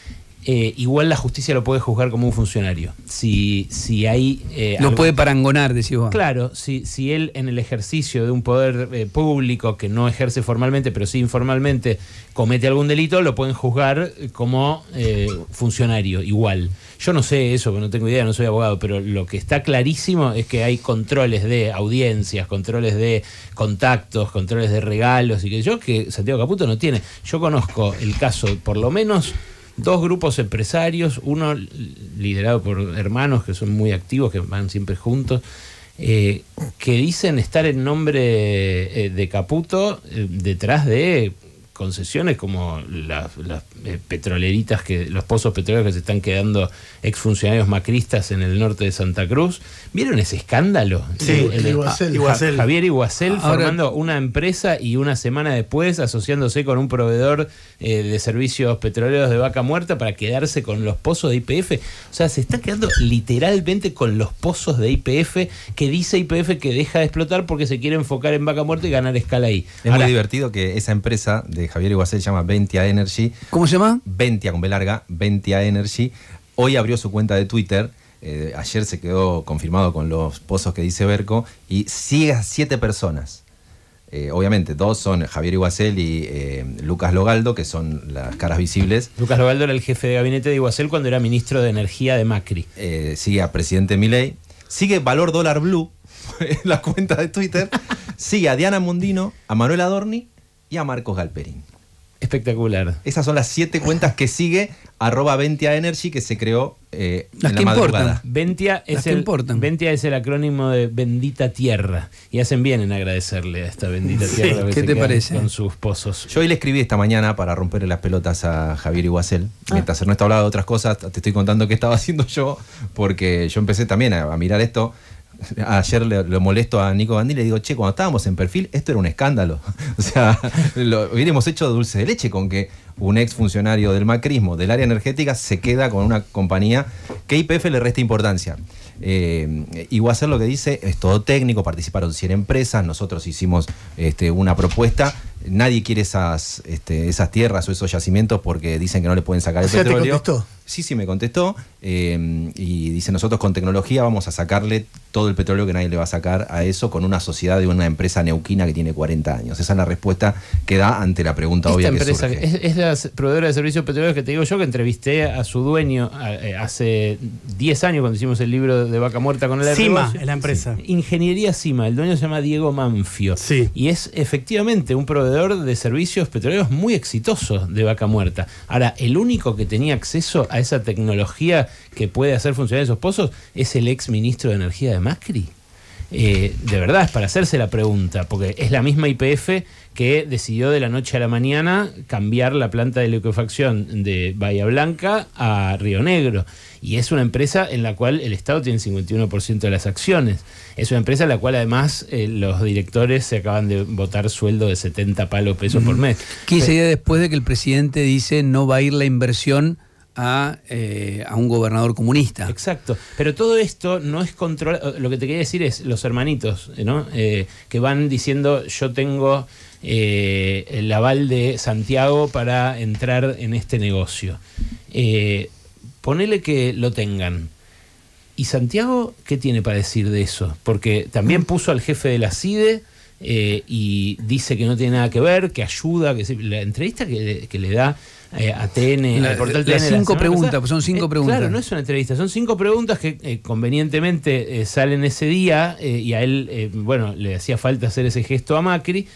Eh, igual la justicia lo puede juzgar como un funcionario. Si, si hay... Eh, Lo algo- puede parangonar, decís vos. Claro, si, si él en el ejercicio de un poder eh, público que no ejerce formalmente, pero sí informalmente, comete algún delito, lo pueden juzgar como eh, funcionario, igual. Yo no sé eso, porque no tengo idea, no soy abogado, pero lo que está clarísimo es que hay controles de audiencias, controles de contactos, controles de regalos y que yo, que Santiago Caputo no tiene. Yo conozco el caso, por lo menos... dos grupos empresarios, uno liderado por hermanos que son muy activos, que van siempre juntos, eh, que dicen estar en nombre eh, de Caputo eh, detrás de concesiones como las, las eh, petroleritas, que los pozos petroleros que se están quedando exfuncionarios macristas en el norte de Santa Cruz. ¿Vieron ese escándalo? Sí, el, el- Iguacel. Ja- Iguacel. Javier Iguacel Ahora- formando una empresa y una semana después asociándose con un proveedor eh, de servicios petroleros de Vaca Muerta para quedarse con los pozos de Y P F. O sea, se está quedando literalmente con los pozos de Y P F, que dice Y P F que deja de explotar porque se quiere enfocar en Vaca Muerta y ganar escala ahí. Es Ahora, muy divertido que esa empresa de Javier Iguacel se llama Ventia Energy. ¿Cómo se llama? Ventia con B larga, Ventia Energy. Hoy abrió su cuenta de Twitter. Eh, ayer se quedó confirmado con los pozos que dice Berco. Y sigue a siete personas. Eh, obviamente, dos son Javier Iguacel y eh, Lucas Logaldo, que son las caras visibles. Lucas Logaldo era el jefe de gabinete de Iguacel cuando era ministro de Energía de Macri. Eh, sigue a presidente Milei. Sigue Valor Dólar Blue en la cuenta de Twitter. Sigue a Diana Mondino, a Manuel Adorni y a Marcos Galperín. Espectacular. Esas son las siete cuentas que sigue arroba Ventia Energy, que se creó eh, Las en que la importan. madrugada. Ventia Las es, que el, importan. Ventia es el acrónimo de Bendita Tierra. Y hacen bien en agradecerle a esta bendita Sí, tierra que ¿qué se te queda parece? con sus pozos. Yo hoy le escribí esta mañana para romperle las pelotas a Javier Iguacel. Mientras Ernesto hablaba de otras cosas, te estoy contando qué estaba haciendo yo, porque yo empecé también a, a mirar esto. Ayer le, lo molesto a Nico Bandí y le digo, che, cuando estábamos en Perfil, esto era un escándalo. O sea, lo hubiéramos hecho dulce de leche con que un ex funcionario del macrismo, del área energética, se queda con una compañía que Y P F le resta importancia. Eh, Iguacel lo que dice es todo técnico, participaron cien empresas, nosotros hicimos este, una propuesta. Nadie quiere esas, este, esas tierras o esos yacimientos porque dicen que no le pueden sacar el O sea, ¿te petróleo. contestó? Sí, sí, me contestó. eh, y dice, nosotros con tecnología vamos a sacarle todo el petróleo que nadie le va a sacar a eso con una sociedad de una empresa neuquina que tiene cuarenta años. Esa es la respuesta que da ante la pregunta Esta obvia que empresa surge. es, es la proveedora de servicios petroleros que te digo yo, que entrevisté a su dueño a- eh, hace diez años cuando hicimos el libro de Vaca Muerta con el Cima negocio. es la empresa. Ingeniería Cima, el dueño se llama Diego Manfio. Sí. Y es efectivamente un proveedor de servicios petroleros muy exitoso de Vaca Muerta. Ahora, el único que tenía acceso a esa tecnología que puede hacer funcionar esos pozos es el ex ministro de Energía de Macri. Eh, de verdad, es para hacerse la pregunta, porque es la misma Y P F que decidió de la noche a la mañana cambiar la planta de liquefacción de Bahía Blanca a Río Negro. Y es una empresa en la cual el Estado tiene cincuenta y uno por ciento de las acciones. Es una empresa en la cual además eh, los directores se acaban de votar sueldo de setenta palos pesos por mes. quince días después de que el presidente dice no va a ir la inversión a, eh, a un gobernador comunista. Exacto, pero todo esto no es controlado. Lo que te quería decir es los hermanitos, ¿no? Eh, que van diciendo yo tengo eh, el aval de Santiago para entrar en este negocio. Eh, ponele que lo tengan. ¿Y Santiago qué tiene para decir de eso? Porque también puso al jefe de la CIDE eh, y dice que no tiene nada que ver, que ayuda, que se- la entrevista que, le- que le da eh, a T N, La- al portal las T N la cinco semana preguntas, pasada. pues son cinco Eh, preguntas. Claro, no es una entrevista, son cinco preguntas que eh, convenientemente eh, salen ese día eh, y a él, eh, bueno, le hacía falta hacer ese gesto a Macri.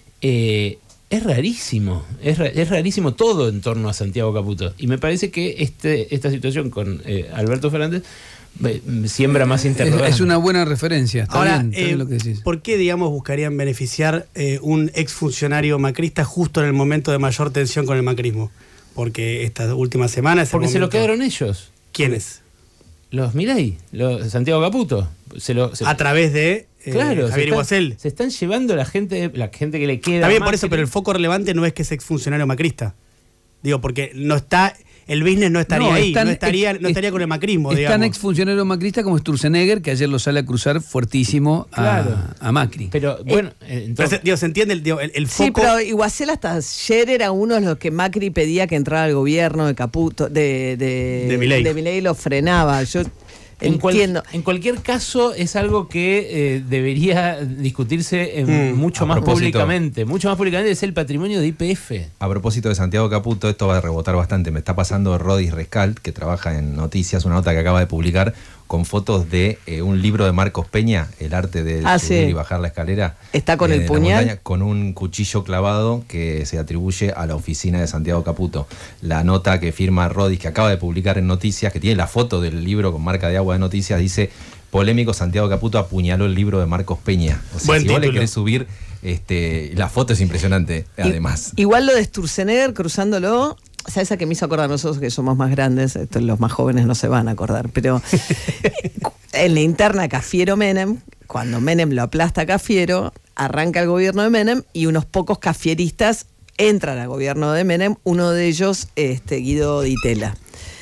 Eh, es rarísimo, es, ra- es rarísimo todo en torno a Santiago Caputo. Y me parece que este, esta situación con eh, Alberto Fernández eh, siembra más Es, interrogantes. es una buena referencia. Está Ahora, bien, está bien eh, lo que decís. ¿por qué, digamos, buscarían beneficiar eh, un exfuncionario macrista justo en el momento de mayor tensión con el macrismo? Porque esta última semana es el Porque se lo momento- quedaron ellos. ¿Quiénes? Los Milei, los Santiago Caputo. Se lo, se- A través de eh, claro, se Javier están- Iguacel. Se están llevando la gente, la gente que le queda. Está bien a por eso, Macri. pero el foco relevante no es que es exfuncionario macrista. Digo, porque no está... El business no estaría No, ahí, están no estaría, ex- no estaría con el macrismo, Es digamos. tan exfuncionario macrista como Sturzenegger, que ayer lo sale a cruzar fuertísimo a, Claro. a Macri. Pero bueno, eh, Pero entonces, se, digo, se entiende el, digo, el, el Sí, foco... pero Iguacel hasta ayer era uno de los que Macri pedía que entrara al gobierno de Caputo, de, de, De Milei. de Milei, lo frenaba. Yo en, cual- entiendo. en cualquier caso es algo que eh, debería discutirse en Mm, mucho a más propósito. públicamente. Mucho más públicamente es el patrimonio de I P F. A propósito de Santiago Caputo, esto va a rebotar bastante. Me está pasando Rodis Rescalt, que trabaja en Noticias, una nota que acaba de publicar con fotos de eh, un libro de Marcos Peña, El arte de Ah, subir sí. y bajar la escalera. ¿Está con eh, el de la puñal? montaña, con un cuchillo clavado que se atribuye a la oficina de Santiago Caputo. La nota que firma Rodis, que acaba de publicar en Noticias, que tiene la foto del libro con marca de agua de Noticias, dice: polémico, Santiago Caputo apuñaló el libro de Marcos Peña. O sea, Buen si vos le título. querés subir, este, la foto es impresionante, además. I- igual lo de Sturzenegger cruzándolo, o sea, esa que me hizo acordar, nosotros que somos más grandes, esto los más jóvenes no se van a acordar, pero en la interna Cafiero-Menem, cuando Menem lo aplasta a Cafiero, arranca el gobierno de Menem y unos pocos cafieristas entran al gobierno de Menem, uno de ellos este, Guido Di Tella.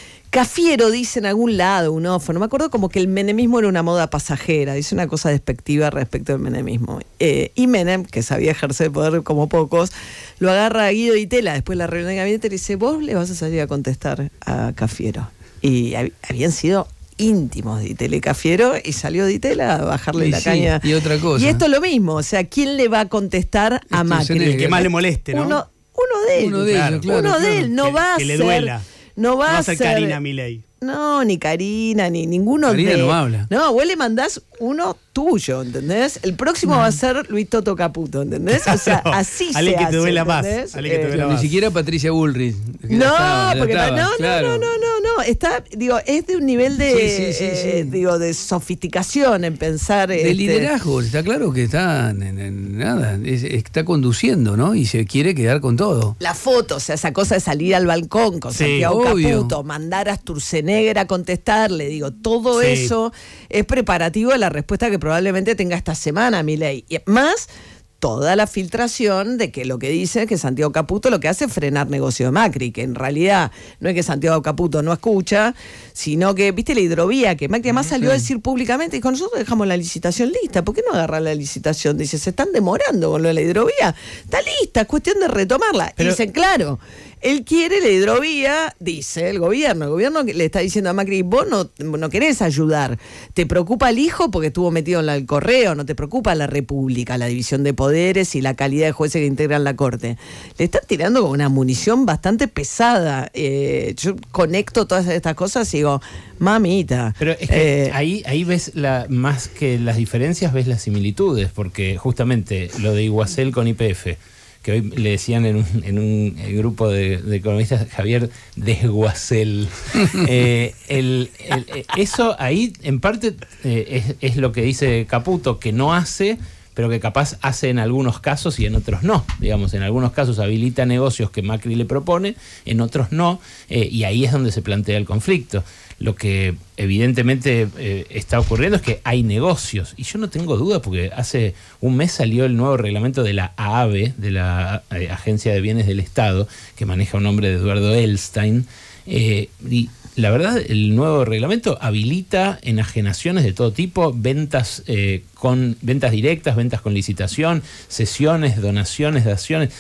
Cafiero dice en algún lado, un ojo, no me acuerdo, como que el menemismo era una moda pasajera, dice una cosa despectiva respecto del menemismo. Eh, y Menem, que sabía ejercer poder como pocos, lo agarra a Guido Di Tella después de la reunión de gabinete y le dice: vos le vas a salir a contestar a Cafiero. Y hab- habían sido íntimos Di Tella y Cafiero, y salió Di Tella a bajarle Y la sí, caña. y otra cosa. Y esto es lo mismo, o sea, ¿quién le va a contestar a Macri? Sturzenegger. El que más le moleste, ¿no? Uno, uno de él. Uno de ellos, claro, Uno de claro. él, no Que- va a que le ser... duela. No va, No va a a ser ser Karina Milei. No, ni Karina, ni ninguno Karina de... no habla. No, vos le mandás uno tuyo, ¿entendés? El próximo va a ser Luis Toto Caputo, ¿entendés? O sea, Claro. así se Alguien que te hace, duela más, ¿entendés? alguien que te Eh, duela Ni más. siquiera Patricia Bullrich. que No, ya estaba, ya porque estaba, no, no, claro. no, no, no, no, está, digo, es de un nivel de, Sí, sí, sí, eh, sí. digo, de sofisticación en pensar. De este, liderazgo, está claro que está en, en nada, es- está conduciendo, ¿no? Y se quiere quedar con todo. La foto, o sea, esa cosa de salir al balcón con Sí, Santiago obvio. Caputo, mandar a Sturzenegger a contestarle, digo, todo Sí. eso es preparativo de la respuesta que probablemente tenga esta semana Milei. Y más toda la filtración de que lo que dice es que Santiago Caputo lo que hace es frenar negocio de Macri, que en realidad no es que Santiago Caputo no escucha, sino que, viste la hidrovía, que Macri además salió a decir públicamente, dijo: nosotros dejamos la licitación lista, ¿por qué no agarrar la licitación? Dice: se están demorando con lo de la hidrovía, está lista, es cuestión de retomarla. Pero- y dicen, claro, él quiere la hidrovía, dice el gobierno. El gobierno le está diciendo a Macri: vos no, no querés ayudar. Te preocupa el hijo porque estuvo metido en la- el correo, no te preocupa la república, la división de poderes y la calidad de jueces que integran la corte. Le están tirando con una munición bastante pesada. Eh, yo conecto todas estas cosas y digo: mamita. Pero es que eh, ahí, ahí ves la, más que las diferencias, ves las similitudes, porque justamente lo de Iguacel con I P F, que hoy le decían en un, en un eh, grupo de, de economistas, Javier Desguacel. eh, el, el- eh, eso ahí, en parte, eh, es, es lo que dice Caputo, que no hace, pero que capaz hace en algunos casos y en otros no. Digamos, en algunos casos habilita negocios que Macri le propone, en otros no, eh, y ahí es donde se plantea el conflicto. Lo que evidentemente eh, está ocurriendo es que hay negocios, y yo no tengo duda porque hace un mes salió el nuevo reglamento de la A A B E, de la eh, Agencia de Bienes del Estado, que maneja un hombre de Eduardo Elstein, eh, y la verdad el nuevo reglamento habilita enajenaciones de todo tipo, ventas eh, con ventas directas, ventas con licitación, cesiones, donaciones, daciones.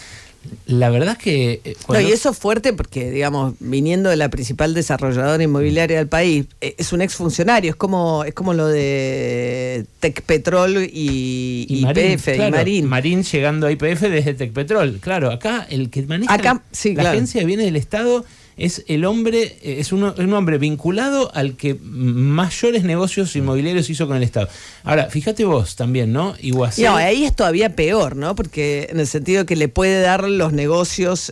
La verdad es que... eh, No, cuando- y eso es fuerte porque, digamos, viniendo de la principal desarrolladora inmobiliaria del país, eh, es un exfuncionario, es como, es como lo de Tecpetrol y, y Marín, Y P F claro, y Marín. Marín llegando a I P F desde Tecpetrol. Claro, acá el que maneja Acá, sí, la claro. Agencia de Bienes del Estado es el hombre, eh, es un, un hombre vinculado al que mayores negocios inmobiliarios hizo con el Estado. Ahora, fíjate vos también, ¿no? Iguacel, No, ahí es todavía peor, ¿no? Porque en el sentido que le puede dar los negocios,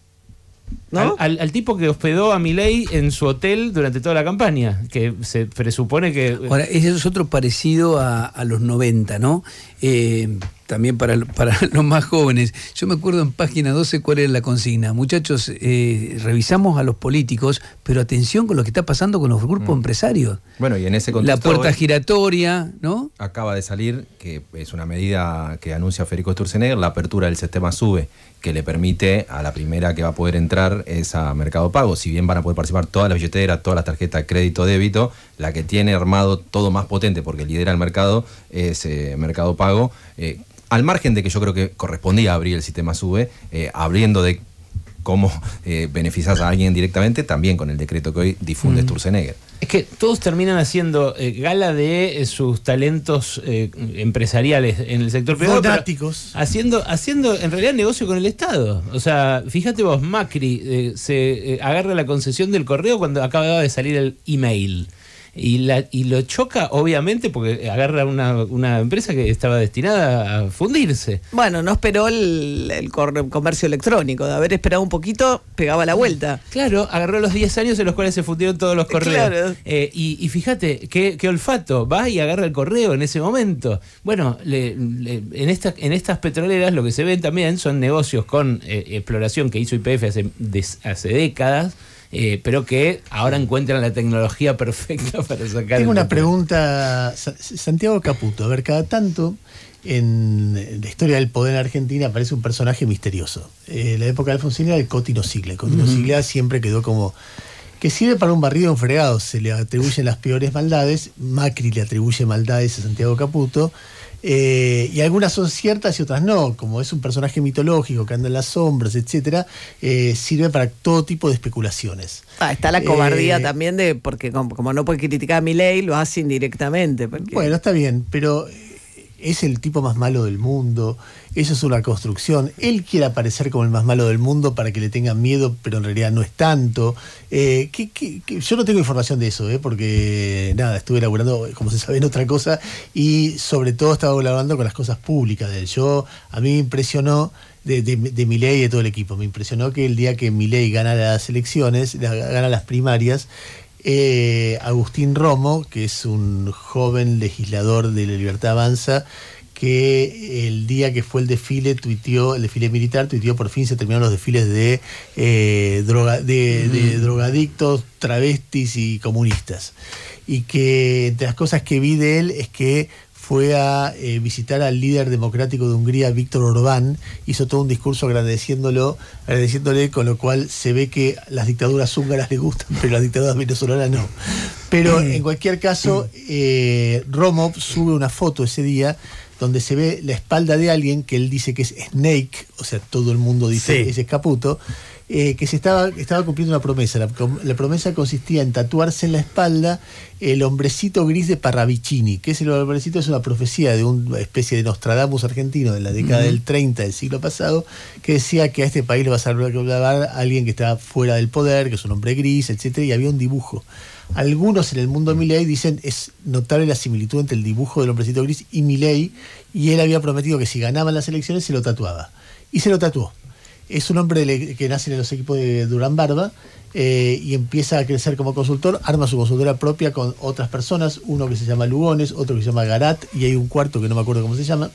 ¿no? al, al- al tipo que hospedó a Milei en su hotel durante toda la campaña, que se presupone que... Ahora, ese es otro parecido a, a los noventa, ¿no? Eh, también para, para los más jóvenes. Yo me acuerdo en página doce cuál era la consigna. Muchachos, eh, revisamos a los políticos, pero atención con lo que está pasando con los grupos mm. empresarios. Bueno, y en ese contexto... La puerta giratoria, ¿no? Acaba de salir, que es una medida que anuncia Federico Sturzenegger, la apertura del sistema SUBE, que le permite a la primera que va a poder entrar es a Mercado Pago. Si bien van a poder participar todas las billeteras, todas las tarjetas crédito, débito, la que tiene armado todo más potente porque lidera el mercado es eh, Mercado Pago. Eh, al margen de que yo creo que correspondía abrir el sistema SUBE, eh, abriendo de cómo eh, beneficias a alguien directamente, también con el decreto que hoy difunde mm. Sturzenegger. Es que todos terminan haciendo eh, gala de eh, sus talentos eh, empresariales en el sector privado. Fanáticos. Haciendo, haciendo en realidad negocio con el Estado. O sea, fíjate vos, Macri eh, se eh, agarra la concesión del correo cuando acababa de salir el email. Y, la, y lo choca, obviamente, porque agarra una, una empresa que estaba destinada a fundirse. Bueno, no esperó el, el comercio electrónico. De haber esperado un poquito, pegaba la vuelta. Claro, agarró los diez años en los cuales se fundieron todos los correos. Claro. Eh, y, y fíjate, qué, qué olfato. Va y agarra el correo en ese momento. Bueno, le, le, en, esta, en estas petroleras lo que se ven también son negocios con eh, exploración que hizo Y P F hace, de, hace décadas. Eh, pero que ahora encuentran la tecnología perfecta para sacar. Tengo una pregunta, Santiago Caputo. A ver, cada tanto en la historia del poder en Argentina aparece un personaje misterioso. En eh, la época de Alfonsín era el Cotino Sigla. El Cotino uh-huh. Sigla siempre quedó como que sirve para un barrido y un fregado. Se le atribuyen las peores maldades. Macri le atribuye maldades a Santiago Caputo. Eh, y algunas son ciertas y otras no, como es un personaje mitológico que anda en las sombras, etcétera, eh, sirve para todo tipo de especulaciones. Ah, está la cobardía eh, también de, porque como, como no puede criticar a Milei, lo hace indirectamente. Porque... Bueno, está bien, pero es el tipo más malo del mundo, eso es una construcción. Él quiere aparecer como el más malo del mundo para que le tengan miedo, pero en realidad no es tanto. Eh, ¿qué, qué, qué? Yo no tengo información de eso, eh, porque nada, estuve elaborando, como se sabe, en otra cosa, y sobre todo estaba elaborando con las cosas públicas de él. Yo, a mí me impresionó, de, de, de Milei y de todo el equipo, me impresionó que el día que Milei gana las elecciones, gana las primarias, Eh, Agustín Romo, que es un joven legislador de La Libertad Avanza, que el día que fue el desfile tuiteó, el desfile militar, tuiteó por fin se terminaron los desfiles de, eh, droga, de, mm. de drogadictos, travestis y comunistas. Y que entre las cosas que vi de él es que fue a eh, visitar al líder democrático de Hungría, Víctor Orbán, hizo todo un discurso agradeciéndolo, agradeciéndole, con lo cual se ve que las dictaduras húngaras le gustan, pero las dictaduras venezolanas no. Pero en cualquier caso, eh, Romo sube una foto ese día donde se ve la espalda de alguien que él dice que es Snake, o sea, todo el mundo dice sí. ese es Caputo, eh, que se estaba, estaba cumpliendo una promesa. La, la promesa consistía en tatuarse en la espalda el hombrecito gris de Parravicini, que es el hombrecito, es una profecía de una especie de Nostradamus argentino de la década uh-huh. del treinta del siglo pasado, que decía que a este país le va a salvar a alguien que está fuera del poder, que es un hombre gris, etcétera, y había un dibujo. Algunos en el mundo Milei dicen es notable la similitud entre el dibujo del hombrecito gris y Milei, y él había prometido que si ganaban las elecciones se lo tatuaba. Y se lo tatuó. Es un hombre que nace en los equipos de Durán Barba eh, y empieza a crecer como consultor, arma su consultora propia con otras personas, uno que se llama Lugones, otro que se llama Garat, y hay un cuarto que no me acuerdo cómo se llama.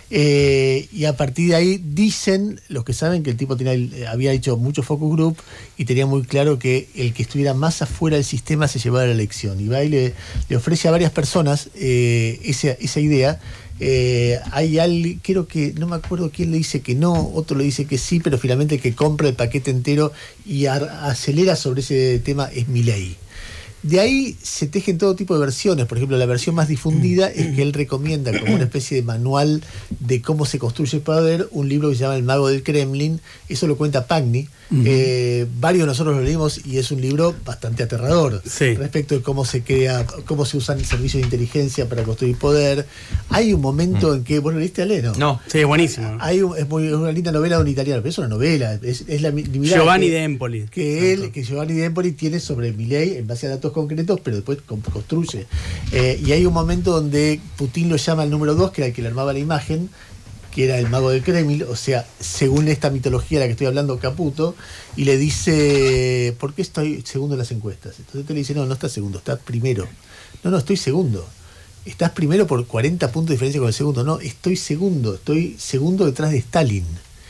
Eh, y a partir de ahí dicen los que saben que el tipo tenía, había hecho mucho focus group y tenía muy claro que el que estuviera más afuera del sistema se llevaba la elección. Y va y le, le ofrece a varias personas eh, esa, esa idea. Eh, hay alguien, creo que, no me acuerdo quién le dice que no, otro le dice que sí, pero finalmente el que compra el paquete entero y a, acelera sobre ese tema es Milei. De ahí se tejen todo tipo de versiones. Por ejemplo, la versión más difundida es que él recomienda como una especie de manual de cómo se construye el poder un libro que se llama El Mago del Kremlin. Eso lo cuenta Pagni. Uh-huh. Eh, varios de nosotros lo leímos y es un libro bastante aterrador sí. respecto de cómo se crea, cómo se usan servicios de inteligencia para construir poder. Hay un momento uh-huh. en que, bueno, ¿leíste a Leno? No, sí, buenísimo. Hay un, es, muy, es una linda novela de un italiano, pero es una novela, es, es la Giovanni que, de Empoli. Que él, que Giovanni de Empoli tiene sobre Milei en base a datos concretos, pero después construye. Eh, y hay un momento donde Putin lo llama al número dos, que era el que le armaba la imagen, que era el mago del Kremlin, o sea, según esta mitología de la que estoy hablando, Caputo, y le dice, ¿por qué estoy segundo en las encuestas? Entonces te le dice, no, no estás segundo, estás primero. No, no, estoy segundo. estás primero por cuarenta puntos de diferencia con el segundo. No, estoy segundo, estoy segundo detrás de Stalin.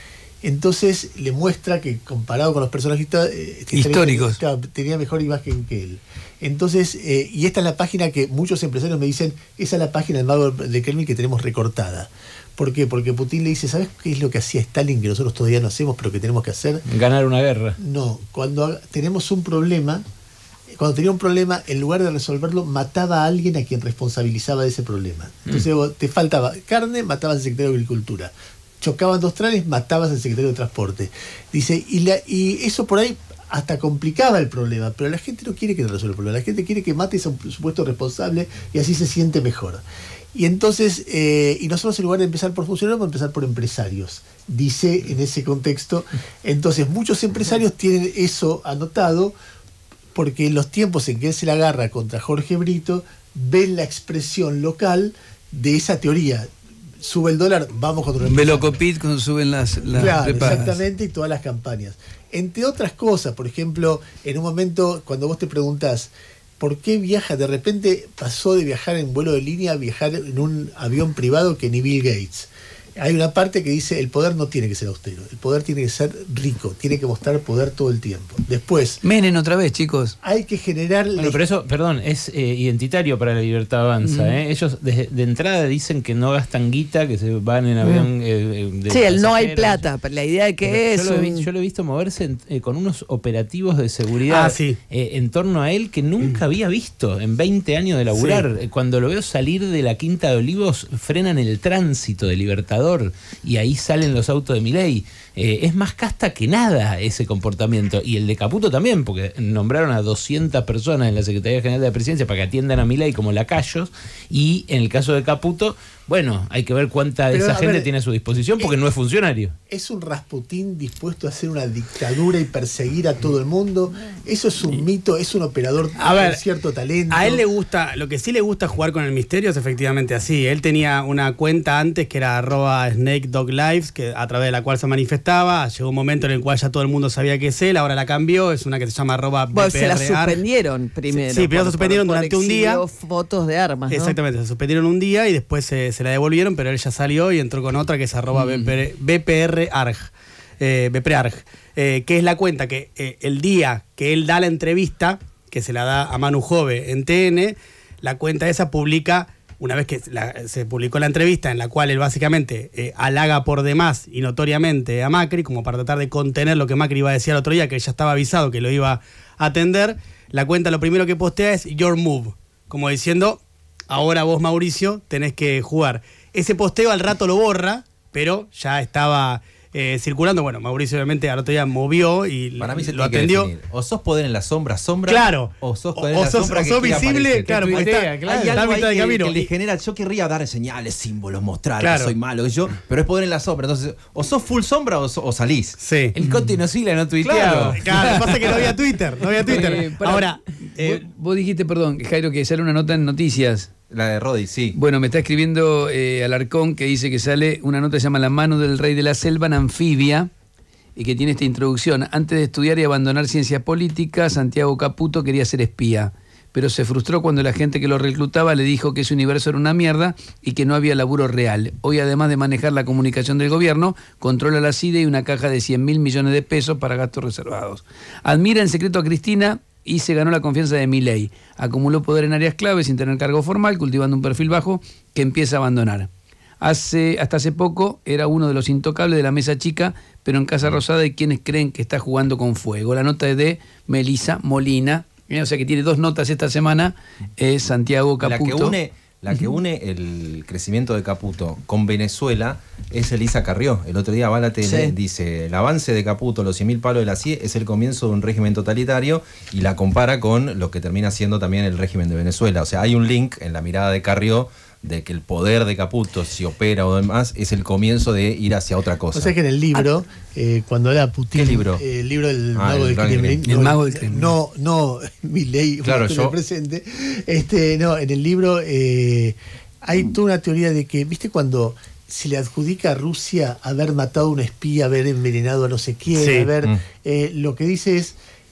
Entonces le muestra que comparado con los personajes eh, históricos tenía, tenía mejor imagen que él. Entonces, eh, y esta es la página que muchos empresarios me dicen, esa es la página del mago de Kremlin que tenemos recortada. ¿Por qué? Porque Putin le dice, ¿sabes qué es lo que hacía Stalin que nosotros todavía no hacemos, pero que tenemos que hacer? Ganar una guerra. No, cuando tenemos un problema, cuando tenía un problema, en lugar de resolverlo, mataba a alguien a quien responsabilizaba de ese problema. Entonces mm. te faltaba carne, matabas al secretario de Agricultura. Chocaban dos trenes, matabas al secretario de Transporte. Dice, y, la, y eso por ahí hasta complicaba el problema, pero la gente no quiere que te resuelva el problema, la gente quiere que mates a un supuesto responsable y así se siente mejor. Y entonces, eh, y nosotros en lugar de empezar por funcionarios, vamos a empezar por empresarios, dice en ese contexto. Entonces muchos empresarios tienen eso anotado, porque en los tiempos en que él se la agarra contra Jorge Brito, ven la expresión local de esa teoría. Sube el dólar, vamos contra el Velocopit cuando suben las, las claro, prepagas. Exactamente, y todas las campañas. Entre otras cosas, por ejemplo, en un momento cuando vos te preguntás ¿por qué viaja? De repente pasó de viajar en vuelo de línea a viajar en un avión privado que ni Bill Gates. Hay una parte que dice el poder no tiene que ser austero, el poder tiene que ser rico, tiene que mostrar poder todo el tiempo. Después, Menem otra vez, chicos. Hay que generar... Bueno, la... pero eso, perdón, es eh, identitario para la Libertad Avanza. Mm. ¿eh? Ellos de, de entrada dicen que no gastan guita, que se van en avión... Mm. Eh, de sí, el no hay plata, pero la idea de que pero es... Yo, un... lo, yo lo he visto moverse en, eh, con unos operativos de seguridad ah, sí. eh, en torno a él que nunca mm. había visto en veinte años de laburar. Sí. Cuando lo veo salir de la Quinta de Olivos, frenan el tránsito de Libertador y ahí salen los autos de Milei. Eh, es más casta que nada ese comportamiento. Y el de Caputo también, porque nombraron a doscientas personas en la Secretaría General de la Presidencia para que atiendan a Milei como lacayos. Y en el caso de Caputo, bueno, hay que ver cuánta de Pero, esa gente ver, tiene a su disposición, porque es, no es funcionario. ¿Es un Rasputín dispuesto a hacer una dictadura y perseguir a todo el mundo? Eso es un mito, es un operador a ver, con cierto talento. A él le gusta, lo que sí le gusta jugar con el misterio es efectivamente así. Él tenía una cuenta antes que era arroba Snake Dog Lives, que, a través de la cual se manifestaba. Llegó un momento en el cual ya todo el mundo sabía que es él, ahora la cambió, es una que se llama arroba bueno, se la suspendieron primero. Sí, sí primero se suspendieron por, por durante un día. Fotos de armas, ¿no? Exactamente, se suspendieron un día y después se, se la devolvieron, pero él ya salió y entró con otra que es arroba mm. B P R Arg, eh, B P R Arg, eh, que es la cuenta que eh, el día que él da la entrevista, que se la da a Manu Jove en T N, la cuenta esa publica, una vez que la, se publicó la entrevista en la cual él básicamente eh, halaga por demás y notoriamente a Macri, como para tratar de contener lo que Macri iba a decir el otro día, que ya estaba avisado que lo iba a atender, la cuenta lo primero que postea es Your Move, como diciendo, ahora vos, Mauricio, tenés que jugar. Ese posteo al rato lo borra, pero ya estaba eh, circulando. Bueno, Mauricio obviamente al otro día movió y para mí se lo atendió. O sos poder en la sombra, sombra. Claro. O sos o, poder en o la sos, sombra o que sos quiere visible, aparecer. claro, porque tuitea, está, claro. hay algo Hay de que, camino. que le genera, yo querría dar señales, símbolos, mostrar claro. que soy malo, y yo, pero es poder en la sombra. Entonces, o sos full sombra o, so, o salís. Sí. El Conti no sila, no tuiteaba. Claro, claro, lo que pasa es que no había Twitter, no había Twitter. Eh, para, Ahora, eh, vos, vos dijiste, perdón, Jairo, que sale una nota en Noticias. La de Rodi, sí. Bueno, me está escribiendo eh, Alarcón que dice que sale una nota que se llama La mano del rey de la selva en anfibia y que tiene esta introducción. Antes de estudiar y abandonar ciencias políticas, Santiago Caputo quería ser espía, pero se frustró cuando la gente que lo reclutaba le dijo que ese universo era una mierda y que no había laburo real. Hoy, además de manejar la comunicación del gobierno, controla la C I D E y una caja de cien mil millones de pesos para gastos reservados. Admira en secreto a Cristina y se ganó la confianza de Milei. Acumuló poder en áreas clave sin tener cargo formal, cultivando un perfil bajo que empieza a abandonar. Hace, hasta hace poco era uno de los intocables de la mesa chica, pero en Casa Rosada hay quienes creen que está jugando con fuego. La nota es de Melisa Molina, o sea que tiene dos notas esta semana, es Santiago Caputo. La que une, la que une el crecimiento de Caputo con Venezuela es Elisa Carrió. El otro día va a la tele, sí. dice, el avance de Caputo, los cien mil palos de la C I E es el comienzo de un régimen totalitario y la compara con lo que termina siendo también el régimen de Venezuela. O sea, hay un link en la mirada de Carrió de que el poder de Caputo, si opera o demás, es el comienzo de ir hacia otra cosa. O sea que en el libro, eh, cuando era Putin... ¿Qué libro? Eh, el libro del ah, Mago del Kremlin. El Mago del Kremlin. No, no, Milei, claro, yo... presente. Este, no, en el libro eh, hay toda una teoría de que, ¿viste cuando se le adjudica a Rusia haber matado a un espía, haber envenenado a no sé quién, sí. haber... Mm. Eh, lo que dice es...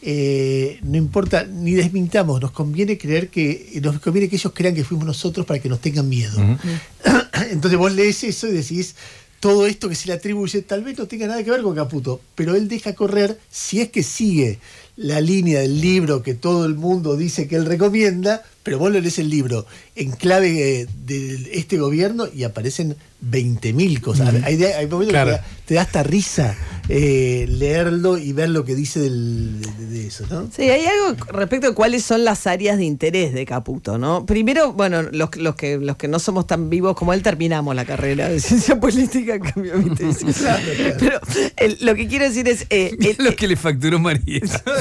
eh, no importa, ni desmintamos, nos conviene creer que, nos conviene que ellos crean que fuimos nosotros para que nos tengan miedo. Uh-huh. Entonces vos lees eso y decís, todo esto que se le atribuye tal vez no tenga nada que ver con Caputo, pero él deja correr, si es que sigue la línea del libro que todo el mundo dice que él recomienda, pero vos lo lees el libro en clave eh, de este gobierno y aparecen veinte mil cosas. Mm. Hay, hay momentos claro. que te da, te da hasta risa eh, leerlo y ver lo que dice del, de, de eso, ¿no? Sí, hay algo respecto a cuáles son las áreas de interés de Caputo, ¿no? Primero, bueno, los, los, que, los que no somos tan vivos como él terminamos la carrera de ciencia política, en cambio, ¿viste? Claro, claro. Pero el, lo que quiero decir es... Eh, el, lo que le facturó María.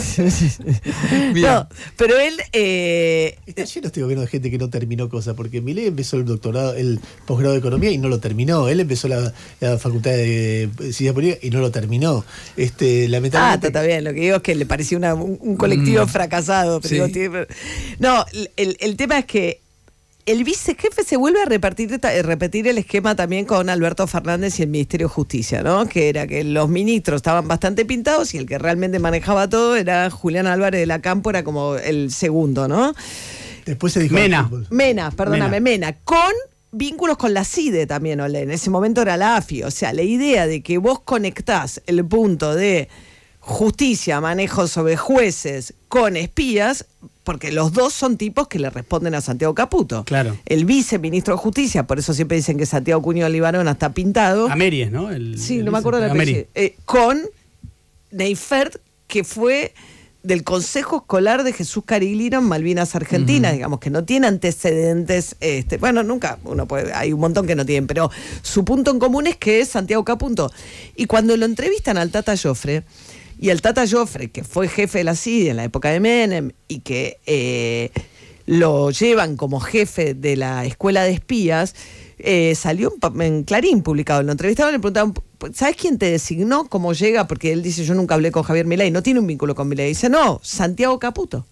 No, pero él... Eh, Está lleno este gobierno de gente que no terminó cosas, porque Milei empezó el doctorado, el posgrado de Economía y no lo terminó. Él empezó la, la facultad de Ciencia Política y no lo terminó. Este, lamentablemente... Ah, está bien. Lo que digo es que le parecía una, un, un colectivo mm. fracasado. Pero sí. digo, no, el, el tema es que el vicejefe se vuelve a repartir, repetir el esquema también con Alberto Fernández y el Ministerio de Justicia, ¿no? Que era que los ministros estaban bastante pintados y el que realmente manejaba todo era Julián Álvarez de la Campo, era como el segundo, ¿no? Después se dijo... Mena. Mena, perdóname, Mena. Mena. Con vínculos con la CIDE también, Olé. En ese momento era la A F I. O sea, la idea de que vos conectás el punto de justicia, manejo sobre jueces con espías, porque los dos son tipos que le responden a Santiago Caputo. Claro. El viceministro de Justicia, por eso siempre dicen que Santiago Cuño Libarona está pintado. Ameries, ¿no? El, sí, el no me acuerdo de la apellido. Eh, con Neifert, que fue del Consejo Escolar de Jesús Cariglino en Malvinas Argentinas, uh-huh. digamos, que no tiene antecedentes, este, bueno, nunca, uno puede, hay un montón que no tienen, pero su punto en común es que es Santiago Caputo. Y cuando lo entrevistan al Tata Joffre, y el Tata Joffre, que fue jefe de la CIDE en la época de Menem, y que eh, lo llevan como jefe de la escuela de espías, eh, salió en Clarín publicado. Lo entrevistaban y le preguntaban, ¿sabes quién te designó? ¿Cómo llega? Porque él dice, yo nunca hablé con Javier Milei, no tiene un vínculo con Milei. Dice, no, Santiago Caputo.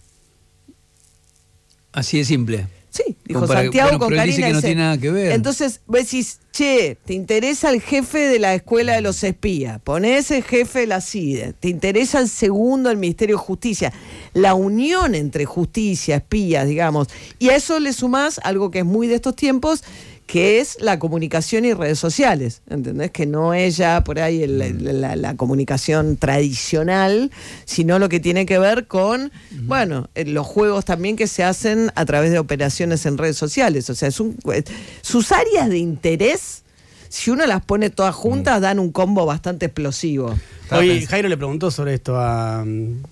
Así de simple. Sí, dijo Como para, Santiago bueno, con pero Karina. dice que no dice, tiene nada que ver. Entonces vos decís, che, ¿te interesa el jefe de la escuela de los espías? Ponés el jefe de la CIDE. ¿Te interesa el segundo del Ministerio de Justicia? La unión entre justicia, espías, digamos. Y a eso le sumás algo que es muy de estos tiempos, que es la comunicación y redes sociales, ¿entendés? Que no es ya por ahí el, el, la, la comunicación tradicional, sino lo que tiene que ver con, uh-huh. bueno, los juegos también que se hacen a través de operaciones en redes sociales. O sea, es un, sus áreas de interés, si uno las pone todas juntas, dan un combo bastante explosivo. Hoy Jairo le preguntó sobre esto a,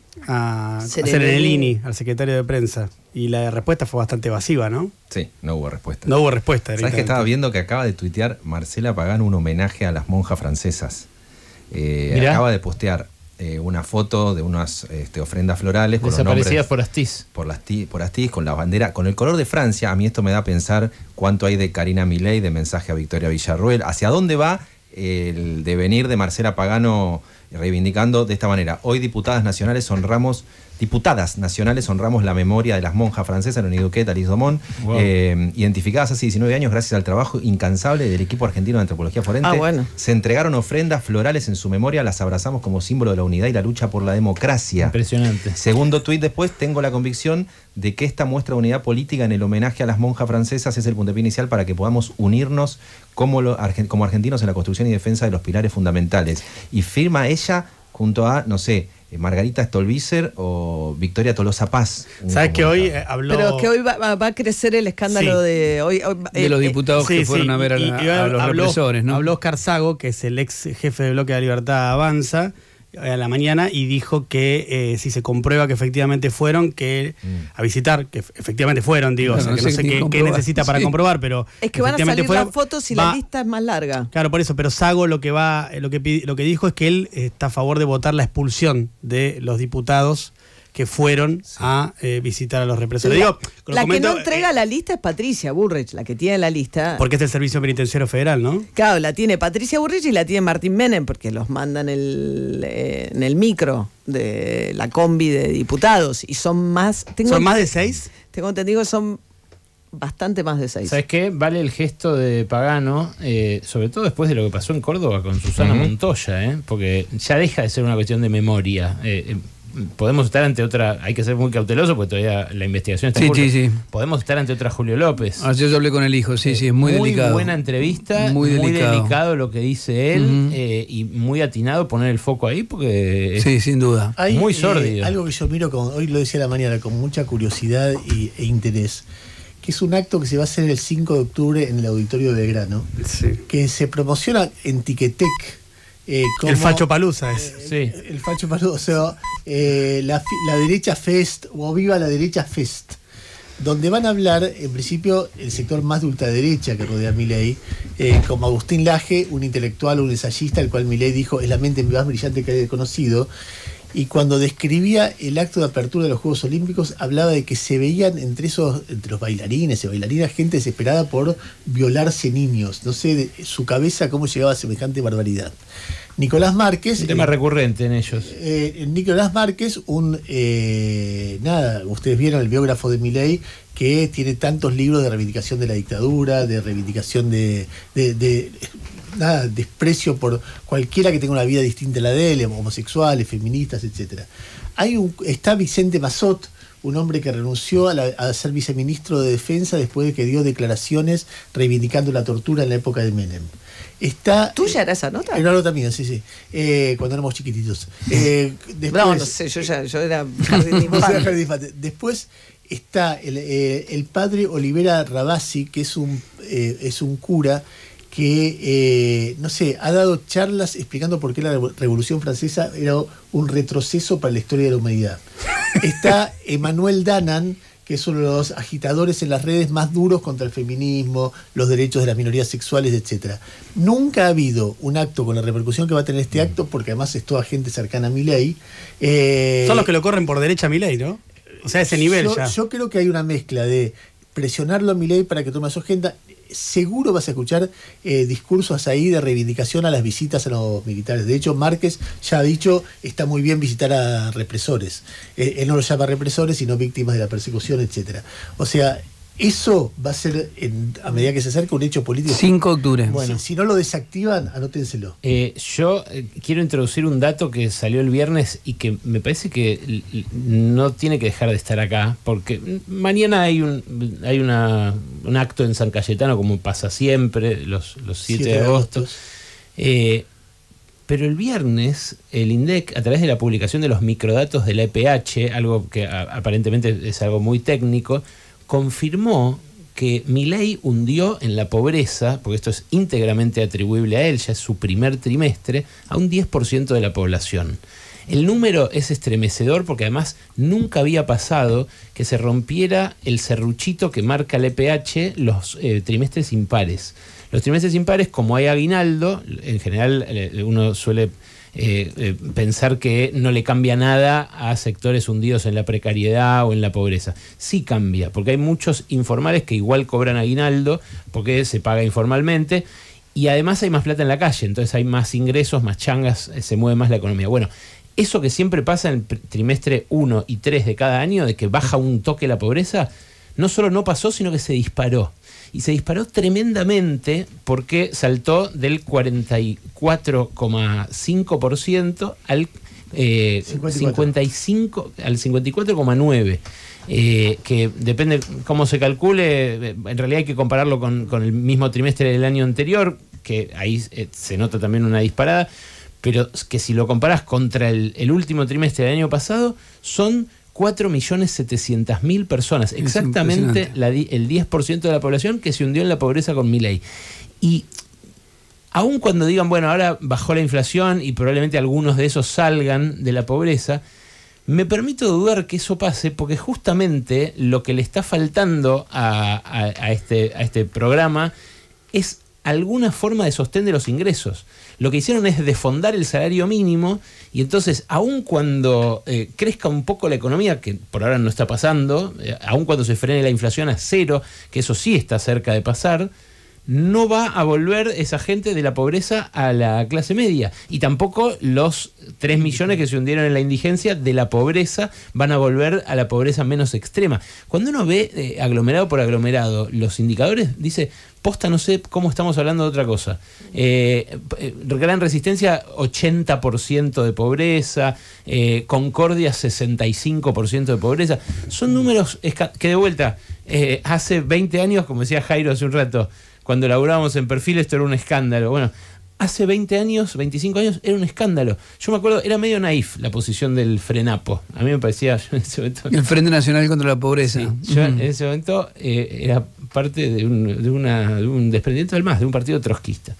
a Serenellini, al secretario de prensa, y la respuesta fue bastante evasiva, ¿no? Sí, no hubo respuesta. No hubo respuesta. ¿Sabes que estaba viendo que acaba de tuitear Marcela Pagano un homenaje a las monjas francesas? Eh, acaba de postear eh, una foto de unas este, ofrendas florales con desaparecidas por Astiz. Por, las por Astiz, con la bandera, con el color de Francia. A mí esto me da a pensar cuánto hay de Karina Milei, de mensaje a Victoria Villarruel. ¿Hacia dónde va el devenir de Marcela Pagano reivindicando de esta manera? Hoy diputadas nacionales honramos, diputadas nacionales honramos la memoria de las monjas francesas, Leonie Duquet, Alice Domón, wow. eh, identificadas hace diecinueve años gracias al trabajo incansable del equipo argentino de antropología forense. Ah, bueno. Se entregaron ofrendas florales en su memoria, las abrazamos como símbolo de la unidad y la lucha por la democracia. Impresionante. Segundo tuit después, tengo la convicción de que esta muestra de unidad política en el homenaje a las monjas francesas es el puntapié inicial para que podamos unirnos como, lo, como argentinos en la construcción y defensa de los pilares fundamentales. Y firma ella junto a, no sé, Margarita Stolbizer o Victoria Tolosa Paz. ¿Sabes que hoy eh, habló? Pero que hoy va, va a crecer el escándalo sí. de hoy, hoy de eh, los diputados sí, que fueron sí. a ver a, la, y, y a los habló, represores, ¿no? Habló Oscar Sago, que es el ex jefe de Bloque de la Libertad Avanza, a la mañana, y dijo que eh, si se comprueba que efectivamente fueron, que mm. a visitar, que efectivamente fueron, digo, bueno, o sea, que no sé, no sé qué, qué necesita para sí. comprobar, pero es que van a salir fueron, las fotos y va, la lista es más larga. Claro, por eso, pero Sago lo que va, lo que lo que dijo es que él está a favor de votar la expulsión de los diputados que fueron sí. a eh, visitar a los represores. La, Digo, la comento, que no entrega eh, la lista es Patricia Bullrich, la que tiene la lista. Porque es el Servicio Penitenciario Federal, ¿no? Claro, la tiene Patricia Bullrich y la tiene Martín Menem, porque los mandan el, eh, en el micro de la combi de diputados. Y son más... Tengo ¿Son más de seis? Tengo entendido que son bastante más de seis. ¿Sabes qué? Vale el gesto de Pagano, eh, sobre todo después de lo que pasó en Córdoba con Susana uh-huh. Montoya, ¿eh? Porque ya deja de ser una cuestión de memoria. Eh, eh, podemos estar ante otra, hay que ser muy cauteloso porque todavía la investigación está en Sí, curso. sí, sí. Podemos estar ante otra Julio López. Ayer yo hablé con el hijo, sí, sí, es muy, delicado. buena entrevista, Muy muy, delicado. delicado lo que dice él, Ujú. eh, y muy atinado poner el foco ahí porque es- Sí, sin duda. Hay, Muy eh, sórdido. algo que yo miro, con, hoy lo decía a la mañana, con mucha curiosidad y, e interés, que es un acto que se va a hacer el cinco de octubre en el Auditorio de Belgrano, Sí. que se promociona en Tiquetec. eh, como- El Facho Palusa es. sí. El Facho Palusa, o sea, eh, la, fi- la Derecha Fest, o Viva la Derecha Fest, donde van a hablar, en principio, el sector más de ultraderecha que rodea a Milei, eh, como Agustín Laje, un intelectual, un ensayista, el cual Milei dijo es la mente más brillante que haya conocido. Y cuando describía el acto de apertura de los Juegos Olímpicos, hablaba de que se veían entre esos, entre los bailarines y bailarinas, gente desesperada por violarse niños. No sé de su cabeza cómo llegaba a semejante barbaridad. Nicolás Márquez. Un tema eh, recurrente en ellos. eh, Nicolás Márquez, un eh, nada, ustedes vieron el biógrafo de Milei, que tiene tantos libros de reivindicación de la dictadura, de reivindicación de, de, de nada, desprecio por cualquiera que tenga una vida distinta a la de él, homosexuales, feministas, etcétera. Hay un, está Vicente Massot, un hombre que renunció a, la- a ser viceministro de Defensa después de que dio declaraciones reivindicando la tortura en la época de Menem. Está, ¿Tuya era esa nota? Era una nota mía, sí, sí. Eh, cuando éramos chiquititos. Eh, después, No, no sé, yo ya yo era jardín de Vos eras infante. jardín de infante. Después está el, eh, el padre Olivera Rabasi, que es un, eh, es un cura que, eh, no sé, ha dado charlas explicando por qué la Revo- Revolución Francesa era un retroceso para la historia de la humanidad. Está Emmanuel Danan, que es uno de los agitadores en las redes más duros contra el feminismo, los derechos de las minorías sexuales, etcétera. Nunca ha habido un acto con la repercusión que va a tener este acto, porque además es toda gente cercana a Milei. Eh, Son los que lo corren por derecha a Milei, ¿no? O sea, ese nivel yo, ya. yo creo que hay una mezcla de presionarlo a Milei para que tome su agenda. Seguro vas a escuchar eh, discursos ahí de reivindicación a las visitas a los militares. De hecho, Márquez ya ha dicho, está muy bien visitar a represores. Eh, él no los llama represores, sino víctimas de la persecución, etcétera. O sea, eso va a ser, en- a medida que se acerca, un hecho político. cinco de octubre. Bueno, si, si no lo desactivan, anótenselo. Eh, yo eh, quiero introducir un dato que salió el viernes y que me parece que l- l- no tiene que dejar de estar acá, porque mañana hay un hay una, un acto en San Cayetano, como pasa siempre, los, los siete de agosto. Eh, pero el viernes el INDEC, a través de la publicación de los microdatos de la E P H, algo que a- aparentemente es algo muy técnico, confirmó que Milei hundió en la pobreza, porque esto es íntegramente atribuible a él, ya es su primer trimestre, a un diez por ciento de la población. El número es estremecedor porque además nunca había pasado que se rompiera el serruchito que marca la E P H los eh, trimestres impares. Los trimestres impares, como hay aguinaldo, en general eh, uno suele eh, eh, pensar que no le cambia nada a sectores hundidos en la precariedad o en la pobreza. Sí cambia, porque hay muchos informales que igual cobran aguinaldo porque se paga informalmente y además hay más plata en la calle, entonces hay más ingresos, más changas, eh, se mueve más la economía. Bueno, eso que siempre pasa en el pr- trimestre uno y tres de cada año, de que baja un toque la pobreza, no solo no pasó, sino que se disparó. Y se disparó tremendamente porque saltó del cuarenta y cuatro coma cinco por ciento al eh, cincuenta y cuatro. cincuenta y cinco, al cincuenta y cuatro coma nueve por ciento. Eh, que depende cómo se calcule, eh, en realidad hay que compararlo con, con el mismo trimestre del año anterior, que ahí eh, se nota también una disparada, pero que si lo comparás contra el, el último trimestre del año pasado, son cuatro millones setecientos mil personas, Es exactamente impresionante. la di- el diez por ciento de la población que se hundió en la pobreza con Milei. Y aun cuando digan, bueno, ahora bajó la inflación y probablemente algunos de esos salgan de la pobreza, me permito dudar que eso pase porque justamente lo que le está faltando a, a- a este, a este programa es alguna forma de sostén de los ingresos. Lo que hicieron es desfondar el salario mínimo y entonces, aun cuando eh, crezca un poco la economía, que por ahora no está pasando, eh, aun cuando se frene la inflación a cero, que eso sí está cerca de pasar, no va a volver esa gente de la pobreza a la clase media. Y tampoco los tres millones que se hundieron en la indigencia de la pobreza van a volver a la pobreza menos extrema. Cuando uno ve eh, aglomerado por aglomerado los indicadores, dice, posta, no sé cómo estamos hablando de otra cosa. Eh, eh, Gran Resistencia, ochenta por ciento de pobreza, eh, Concordia, sesenta y cinco por ciento de pobreza. Son números que de vuelta, eh, hace veinte años, como decía Jairo hace un rato, cuando laburábamos en Perfil, esto era un escándalo. Bueno, hace veinte años, veinticinco años, era un escándalo. Yo me acuerdo, era medio naif la posición del Frenapo. A mí me parecía, yo en ese momento... El Frente Nacional contra la Pobreza. Sí, yo uh-huh. en ese momento eh, era parte de un, de, una, de un desprendimiento del M A S, de un partido trotskista.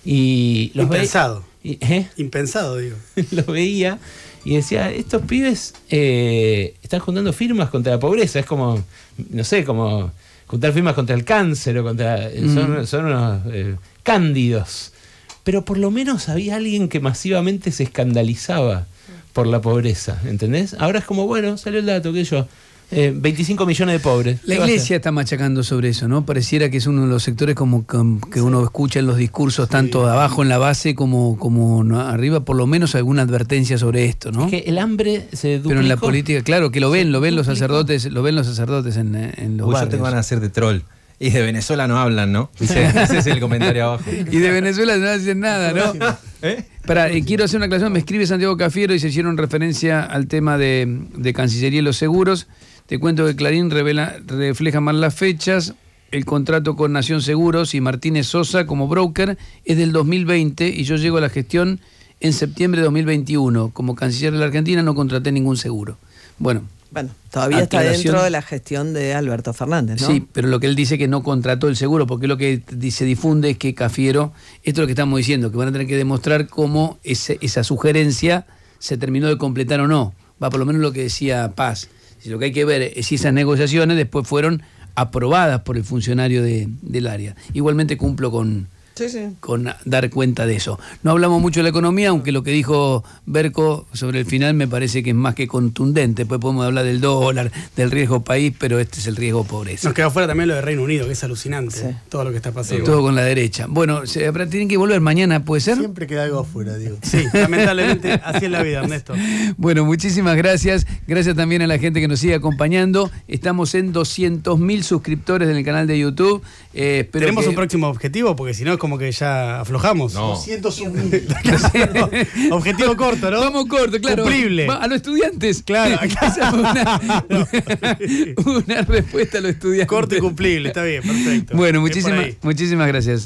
Y los Impensado. Ve... ¿Eh? Impensado, digo. Los veía y decía, estos pibes eh, están juntando firmas contra la pobreza. Es como, no sé, como... juntar firmas contra el cáncer o contra... Mm. Son, son unos eh, cándidos. Pero por lo menos había alguien que masivamente se escandalizaba por la pobreza, ¿entendés? Ahora es como, bueno, salió el dato, que yo... Eh, veinticinco millones de pobres. La iglesia está machacando sobre eso, ¿no? Pareciera que es uno de los sectores como que, que uno escucha en los discursos, sí, tanto abajo en la base como, como ¿no? arriba, por lo menos alguna advertencia sobre esto, ¿no? Es que el hambre se duplicó. Pero en la política, claro, que lo ven, lo ven los sacerdotes, lo ven los sacerdotes en, en los Uy, barrios. ya te van a hacer de troll. Y de Venezuela no hablan, ¿no? Ese, ese es el comentario abajo. Y de Venezuela no hacen nada, ¿no? ¿Eh? Para, eh, quiero hacer una aclaración, me escribe Santiago Cafiero y se hicieron referencia al tema de, de Cancillería y los seguros. Te cuento que Clarín revela, refleja mal las fechas. El contrato con Nación Seguros y Martínez Sosa como broker es del dos mil veinte y yo llego a la gestión en septiembre de dos mil veintiuno. Como canciller de la Argentina no contraté ningún seguro. Bueno, bueno todavía aclaración. Está dentro de la gestión de Alberto Fernández, ¿no? Sí, pero lo que él dice que no contrató el seguro, porque lo que se difunde es que Cafiero, esto es lo que estamos diciendo, que van a tener que demostrar cómo ese, esa sugerencia se terminó de completar o no. Va, por lo menos lo que decía Paz. Si lo que hay que ver es si esas negociaciones después fueron aprobadas por el funcionario de, del área. Igualmente cumplo con, sí, sí. con dar cuenta de eso. No hablamos mucho de la economía, aunque lo que dijo Berco sobre el final me parece que es más que contundente. Después podemos hablar del dólar, del riesgo país, pero este es el riesgo pobreza. Nos queda fuera también lo de Reino Unido, que es alucinante, sí. todo lo que está pasando. Todo con la derecha. Bueno, se, tienen que volver mañana, ¿puede ser? Siempre queda algo afuera, digo. Sí, lamentablemente así es la vida, Ernesto. Bueno, muchísimas gracias. Gracias también a la gente que nos sigue acompañando. Estamos en doscientos mil suscriptores en el canal de YouTube. Eh, espero Tenemos que... un próximo objetivo, porque si no es como que ya aflojamos. No. doscientos un mil. Objetivo corto, ¿no? Vamos corto, claro. Cumplible. Va, a los estudiantes. Claro. Esa fue una, una respuesta a los estudiantes. Corto y cumplible, está bien, perfecto. Bueno, muchísimas, muchísimas gracias.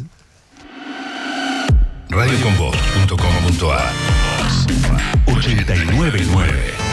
radio con vos punto com punto a ochenta y nueve nueve